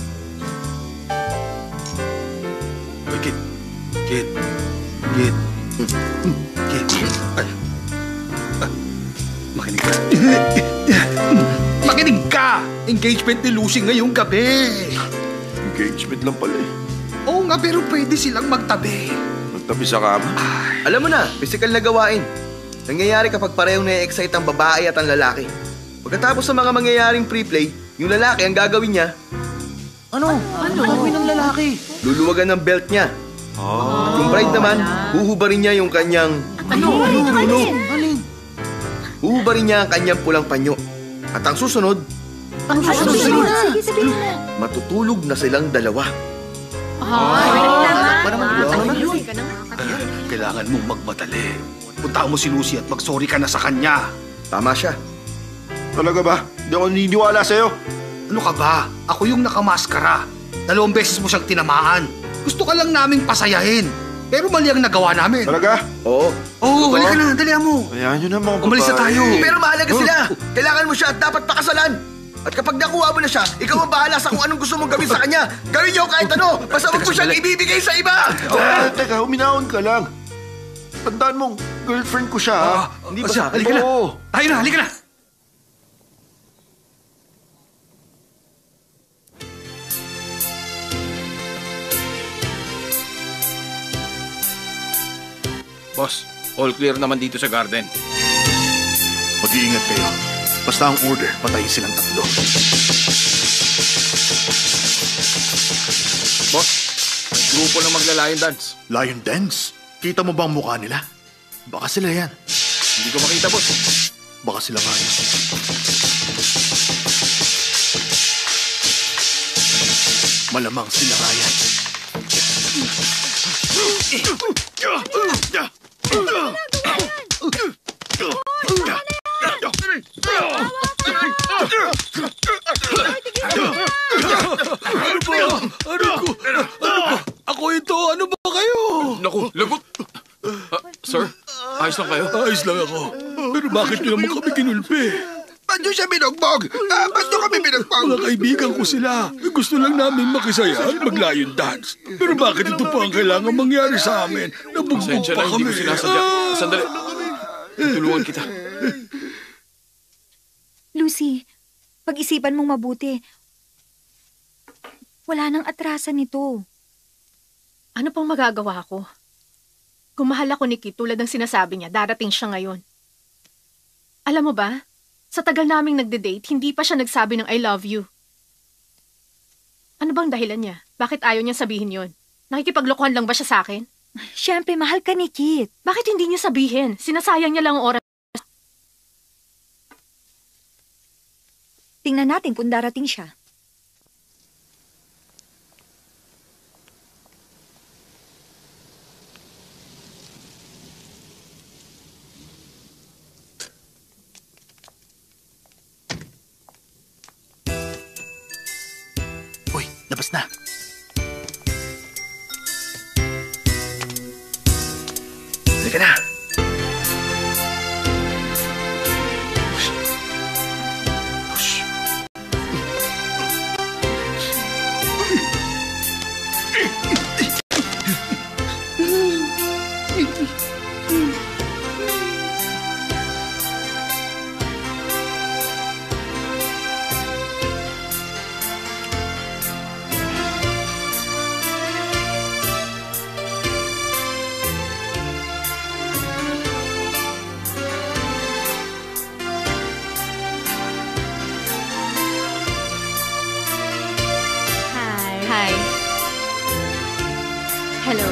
Uy, Kit. Kit. Kit. Kit. Ay. Ah. Makinig ka. Makinig ka! Engagement ni Lucy ngayong gabi. Engagement lang pala eh. Oo nga, pero pwede silang magtabi. Magtabi sa kama? Ay. Alam mo na, physical na gawain. Nangyayari kapag parehong na-excite ang babae at ang lalaki. Pagkatapos ng mga mangyayaring pre-play, yung lalaki ang gagawin niya. Ano? Ano? Gagawin ng lalaki? Luluwagan ng belt niya. Oh. At yung bride naman, huhubarin niya yung kanyang... Ano? Ano? Ano? Alin? Huhubarin niya ang kanyang pulang panyo. At ang susunod... Ang susunod? Sige, sabihin mo. Matutulog na silang dalawa. Ay, naman! ba naman? Kailangan mong magmadali. Punta mo si Lucy at mag-sorry ka na sa kanya. Tama siya. Talaga ba? Hindi ako naniniwala sa'yo. Ano ka ba? Ako yung nakamaskara. Dalawang beses mo siyang tinamaan. Gusto ka lang naming pasayahin. Pero mali ang nagawa namin. Talaga? Oo. Oo, oh, halika na. Dalihan mo. Hayaan nyo na mga babae. Umalis na tayo. Pero mahalaga sila. Kailangan mo siya at dapat pakasalan. At kapag nakuha mo na siya, ikaw ang bahala sa kung anong gusto mong gawin sa kanya. Gawin niyo kahit ano. Basta huwag mo siyang ibibigay sa iba. Ah, teka, uminahon ka lang. Tandaan mong girlfriend ko siya, ha? Ah, Hindi ba? siya? Halika na. Oo. Tayo na, halika na. Boss, all clear naman dito sa garden. Mag-iingat kayo. Basta ang order, patayin silang tatlo. Boss, may grupo ng magla-lion dance. Lion dance? Kita mo ba ang mukha nila? Baka sila yan. Hindi ko makita, boss. Baka sila nga yan. Malamang sila nga yan. Ano ba? Ano ko? Ano ba? Ako ito. Ano ba kayo? Naku, lagot! Ah, sir, ayos lang kayo? Ayos lang ako. Pero bakit nyo naman kami kinulpi? Ba't nyo siya binugbog? Ah, ba't nyo kami binugbog? Mga kaibigan ko sila. Gusto lang namin makisaya at mag-lion dance. Pero bakit ito pa ang kailangan mangyari sa amin? Nabugbog Pasensya pa na, hindi kami. ko sinasadya. Ah! Sandali. Tulungan kita. Lucy, pag-isipan mong mabuti. Wala nang atrasan nito. Ano pang magagawa ko? Kung mahal ako ni Kit tulad ng sinasabi niya, darating siya ngayon. Alam mo ba, sa tagal naming nagde-date, hindi pa siya nagsabi ng I love you. Ano bang dahilan niya? Bakit ayaw niya sabihin yon? Nakikipaglokohan lang ba siya sa akin? Siyempre, mahal ka ni Kit. Bakit hindi niya sabihin? Sinasayang niya lang ang oras. Tingnan natin kung darating siya. Uy, labas na. Halika na. Hi. Hi. Hello.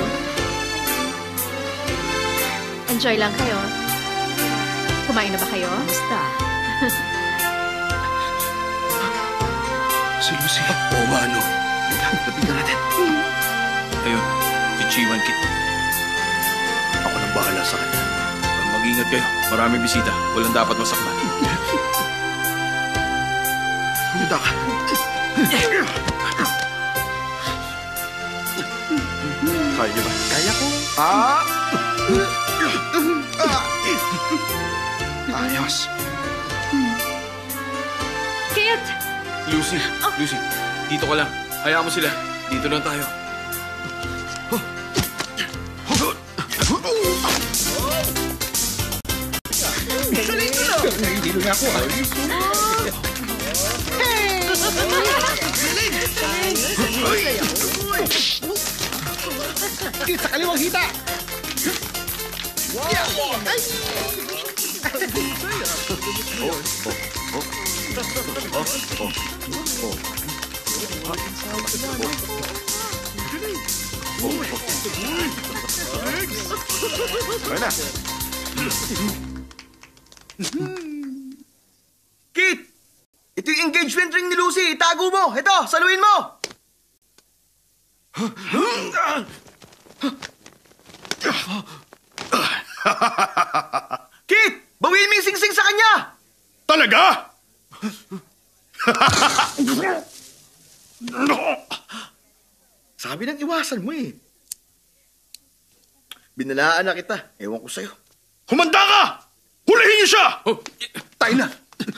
Enjoy lang kayo. Kumain na ba kayo? Basta. Si Lucy. Oo nga, ano? Lapitan natin. Ayun, si Chiwan Kit. Ako nang bahala sa kanya. Mag-ingat kayo. Maraming bisita. Walang dapat masaktan. Punta ka. Kaya niyo ba? Kaya ko. Ah! Ayos. Kit! Lucy, Lucy, dito ka lang. Hayaan mo sila. Dito lang tayo. Hindi na ako. Sa kaliwang hita! Kaya na. Kit! Ito yung engagement ring ni Lucy. Itago mo. Ito, saluhin mo. Kit! Bawiin mo yung singsing sa kanya! Talaga? Sabi nang iwasan mo eh. Binalaan na kita. Ewan ko sa'yo. Humanda ka! Hulihin niyo siya! Oh, tayo na.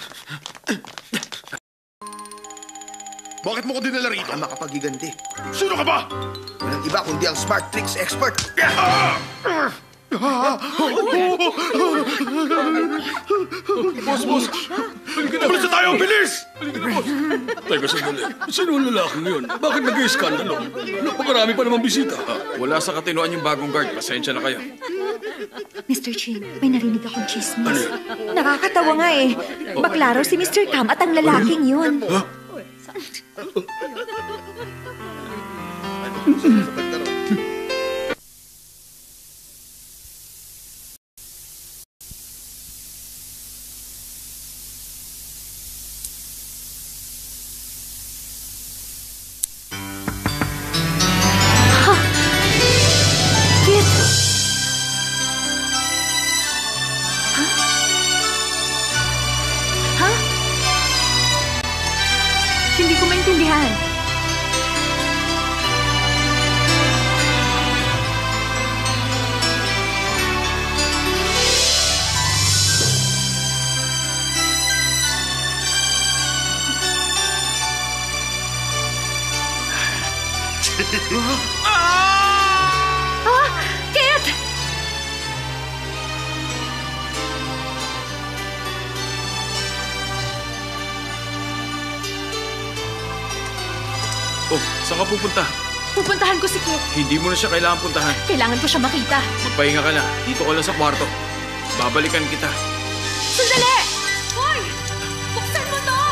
Bakit mo ko dinala rito? Baka makapagiganti. Sino ka ba? Walang iba kundi ang smart tricks expert. Boss, boss. Bilis na tayo! Bilis! Teka sandali. Sino ang lalaking yun? Bakit nag-iiskandalo? Napakarami pa naman bisita. Wala sa katinuan yung bagong guard. Pasensya na kayo. mister Chin, may narinig akong chismis. Nakakatawa nga eh. Bakla raw si mister Cam at ang lalaking yun. Hindi ko maintindihan. Ah! Kit! Oh, saan ka pupunta? Pupuntahan ko si Kit. Hindi mo na siya kailangan puntahan. Kailangan ko siya makita. Magpahinga ka na. Dito ka lang sa kwarto. Babalikan kita. Sandali! Hoy! Buksan mo to!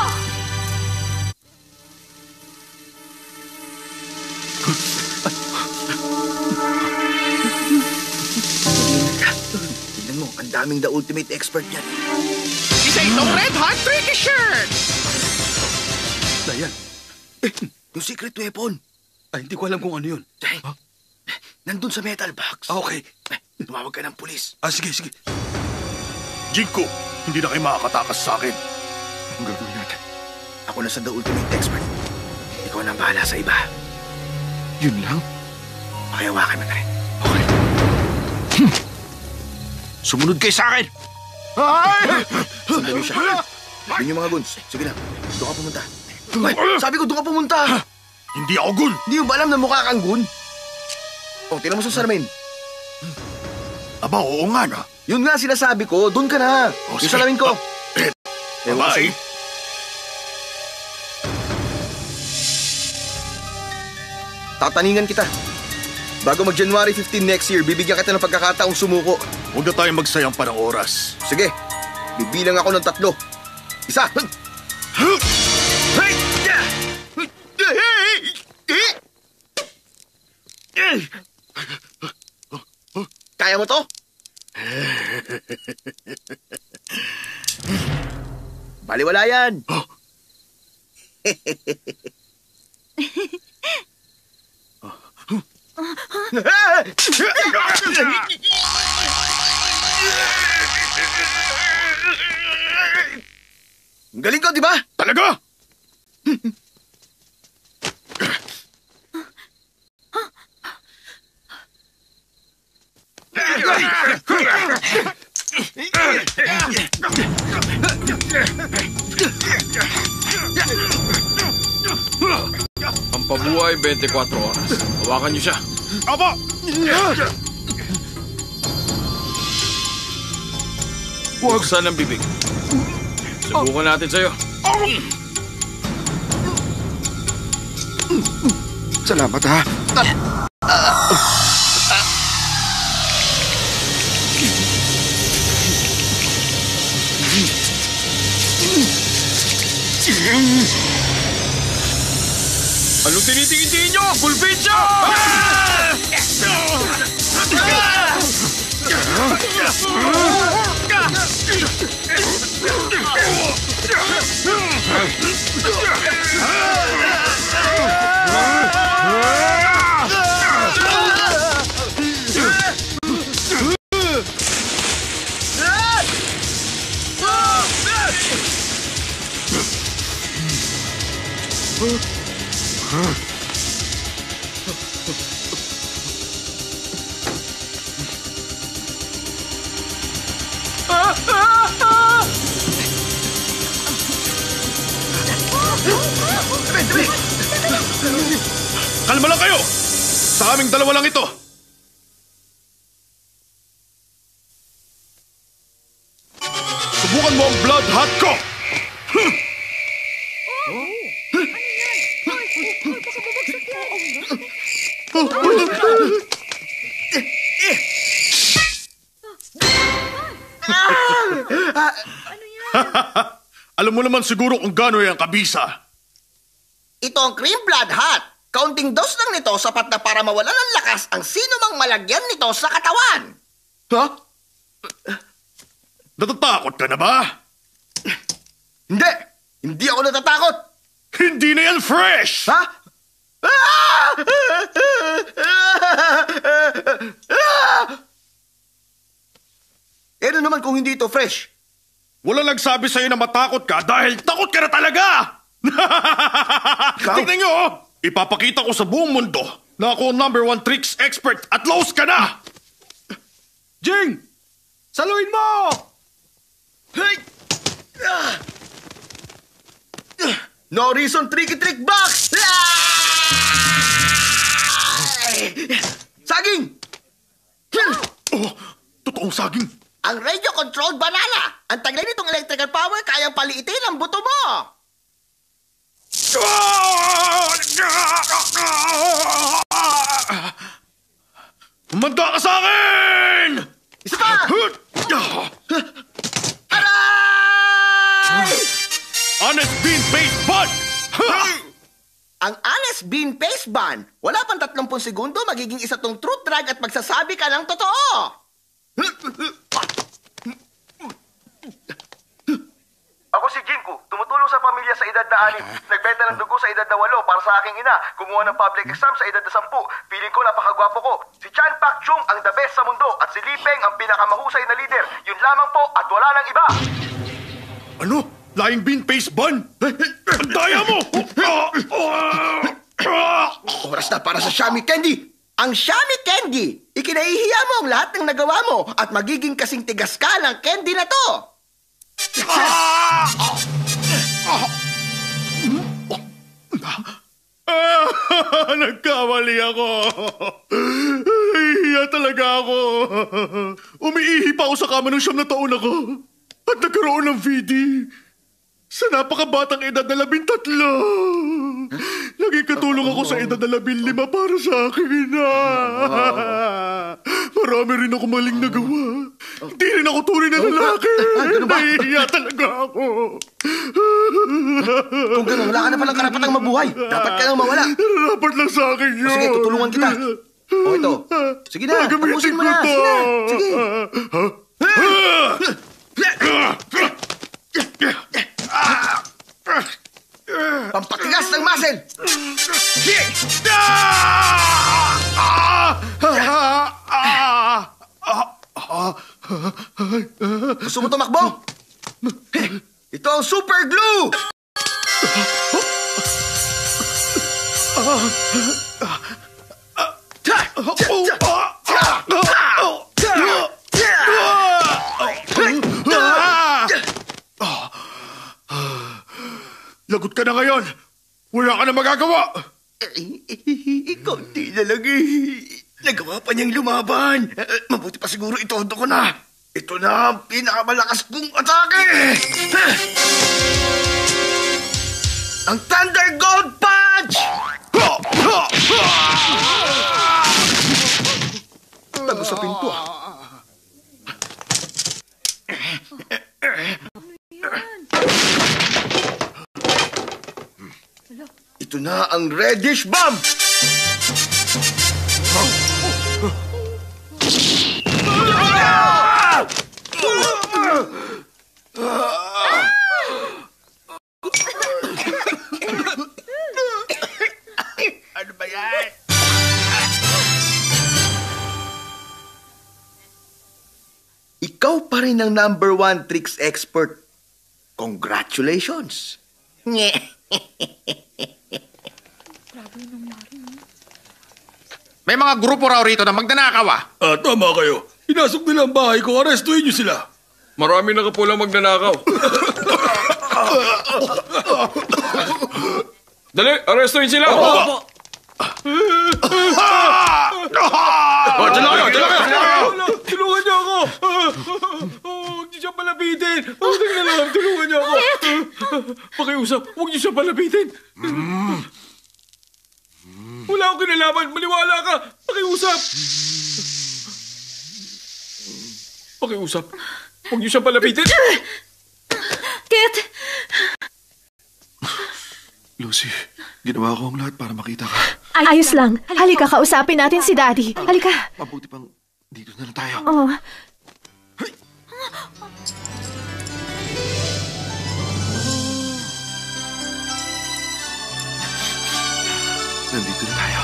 Tignan mo, ang daming the ultimate expert yan. Isa itong red hot tricky shirt! Dayan. Eh, yung secret weapon. Ay, hindi ko alam kung ano yun. Huh? Nandun sa metal box. Ah, okay. Eh, tumawag ka ng pulis. Ah, sige, sige. Jinko, hindi na kayo makakatakas sa akin. Ang gagawin natin? Ako na sa the ultimate expert. Ikaw na ang bahala sa iba. Yun lang? Pakihawakan mo na rin. Okay. Hmm. Sumunod kayo sa akin! Ay! Sandali siya. Yun yung mga guns. Sige na, doon ka pumunta. Ay, sabi ko, doon ka pumunta. Hindi ako gun. Hindi mo ba alam na mukha kang gun? O, tinan mo sa salamin. Aba, oo nga na. Yun nga sinasabi ko, doon ka na. O, Yung sige. salamin ko. Eh, Ewan ko bye. sa'yo. Tataningan kita. Bago mag-January fifteenth next year, bibigyan kita ng pagkakataong sumuko. Huwag na tayong magsayang pa ng oras. Sige, bibilang ako ng tatlo. Isa. Kaya mo to? Baliwala yan. Galing ko, di ba? Talaga? Ang pabuhay, twenty-four oras. Hawakan niyo siya. Aba! Buksan ang bibig. Subukan natin sa'yo. Salamat ha. Anong tinitingin-tingin nyo? Gulpin siya! Kalma lang kayo! Sa aming dalawa lang ito. Subukan mo ang blood hot ko! Alam mo naman siguro kung gaano yung kabisa. Ito ang cream blood hot. Kaunting dose lang nito sapat na para mawalan ng lakas ang sino mang malagyan nito sa katawan. Ha? Natatakot ka na ba? Hindi! Hindi ako natatakot! Hindi na yan fresh! Ha? Eh, ano naman kung hindi ito fresh? Wala nagsabi sa'yo na matakot ka dahil takot ka na talaga! Tingnan nyo, oh! Ipapakita ko sa buong mundo na ako ang number one tricks expert at lost ka na! Jing! Saluin mo! Hey! Ah! No reason tricky trick box! Saging! Oh, totoong saging. Ang radio-controlled banana! Ang taglay nitong electrical power kayang paliitin ang buto mo! Umanda ka sa akin! Isa pa! Aray! Honest Bean Paste Bun! Ang honest bean paste ban, wala pang tatlumpung segundo, magiging isa tong truth drag at magsasabi ka ng totoo. Ako si Jinku, tumutulong sa pamilya sa edad na anim. Nagbenta ng dugo sa edad na walo para sa aking ina. Kumuha ng public exam sa edad na sampu. Piling ko napakagwapo ko. Si Chan Pak Chung ang the best sa mundo at si Li Peng ang pinakamahusay na leader. Yun lamang po at wala nang iba. Ano? Lying bean paste bun? Ang daya mo! Oras na para sa Shami Candy. Ang Shami Candy, ikinahihiya mo ang lahat ng nagawa mo at magiging kasing tigas ka ng candy na to. Nagkamali ako. Nahihiya talaga ako. Umiihi pa ako sa kama ng siyam na taon ako. At nagkaroon ng V D. Sa napakabatang edad na labintatlo. Naging katulong ako sa edad na labinlima para sa akin. Marami rin ako maling nagawa. Hindi rin ako tunay na lalaki. Nahihiya talaga ako. Kung gano'n, wala ka na palang karapatang mabuhay. Dapat ka nang mawala. Dapat lang sa akin yun. O sige, tutulungan kita. O ito. Sige na, tapusin mo na. Sige na. Sige. Pampatigas ng muscle. Gusto mo tumakbo? Ito ang super glue! Lagot ka na ngayon. Wala ka na magagawa. Kaunti na lang eh. Nagawa pa niyang lumaban. Mabuti pa siguro itodo ko na. Ito na ang pinakamalakas kong atake. Ang Thunder Gold Punch! Tago sa pinto ah. Ito na ang Reddish Bomb! Ano ba yan? Ikaw pa rin ang number one tricks expert. Congratulations! May mga grupo raw rito na magnanakaw ah. Ah, tama kayo. Pinasok nila ang bahay ko. Arestuin niyo sila. Marami na kapulang magnanakaw. Dali, arestuin sila! Opo, opo. Oh, dyan lang kayo, dyan lang kayo! Tulungan niyo ako! Huwag niyo siya palapitin! Huwag na lang, tulungan niyo ako! Pakiusap, huwag niyo siya palapitin! Wala akong kinalaman, maniwala ka! Pakiusap! Pakiusap, huwag niyo siya palapitin! Kit! Lucy, ginawa ko ang lahat para makita ka. Ayos lang. Halika, kausapin natin si Daddy. Halika. Mabuti pang dito na lang tayo. Oo. Nandito na tayo.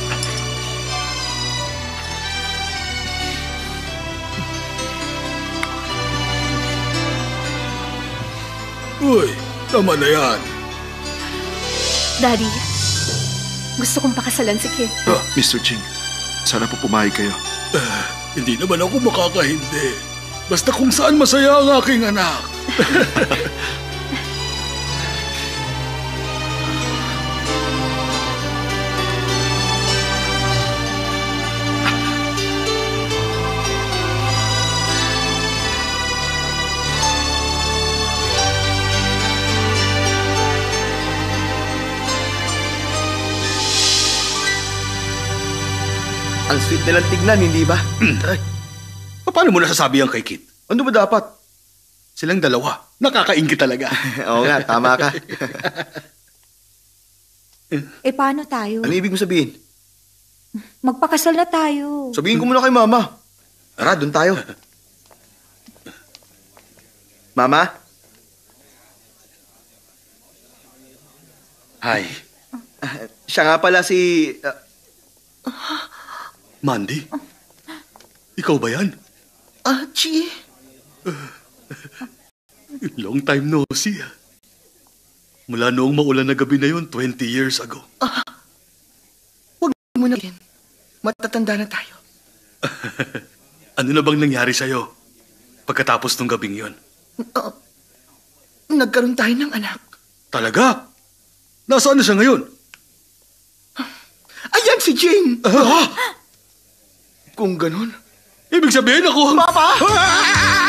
Uy, tama na yan. Daddy, gusto kong pakasalan si Kit. Ah, Mister Ching, sana po pumayag kayo. Uh, hindi naman ako makakahindi. Basta kung saan masaya ang aking anak. Ang sweet nilang tignan, hindi ba? Ay, paano mo nasasabi yan kay Kit? Ano ba dapat? Silang dalawa. Nakakaingit talaga. Oo nga, tama ka. Eh, paano tayo? Ano ibig mo sabihin? Magpakasal na tayo. Sabihin ko muna kay Mama. Tara, doon tayo. Mama? Hi. Uh, siya nga pala si... Uh... Mandy? Ikaw ba yan? Archie? Uh, long time no see. Mula noong maulan na gabi na yun, twenty years ago. Ah, huwag mo na rin. Matatanda na tayo. Ano na bang nangyari sa'yo pagkatapos ng gabing yun? Uh, nagkaroon tayo ng anak. Talaga? Nasaan na siya ngayon? Ayan si Jane! Ah! Kung ganun... Ibig sabihin ako... Papa!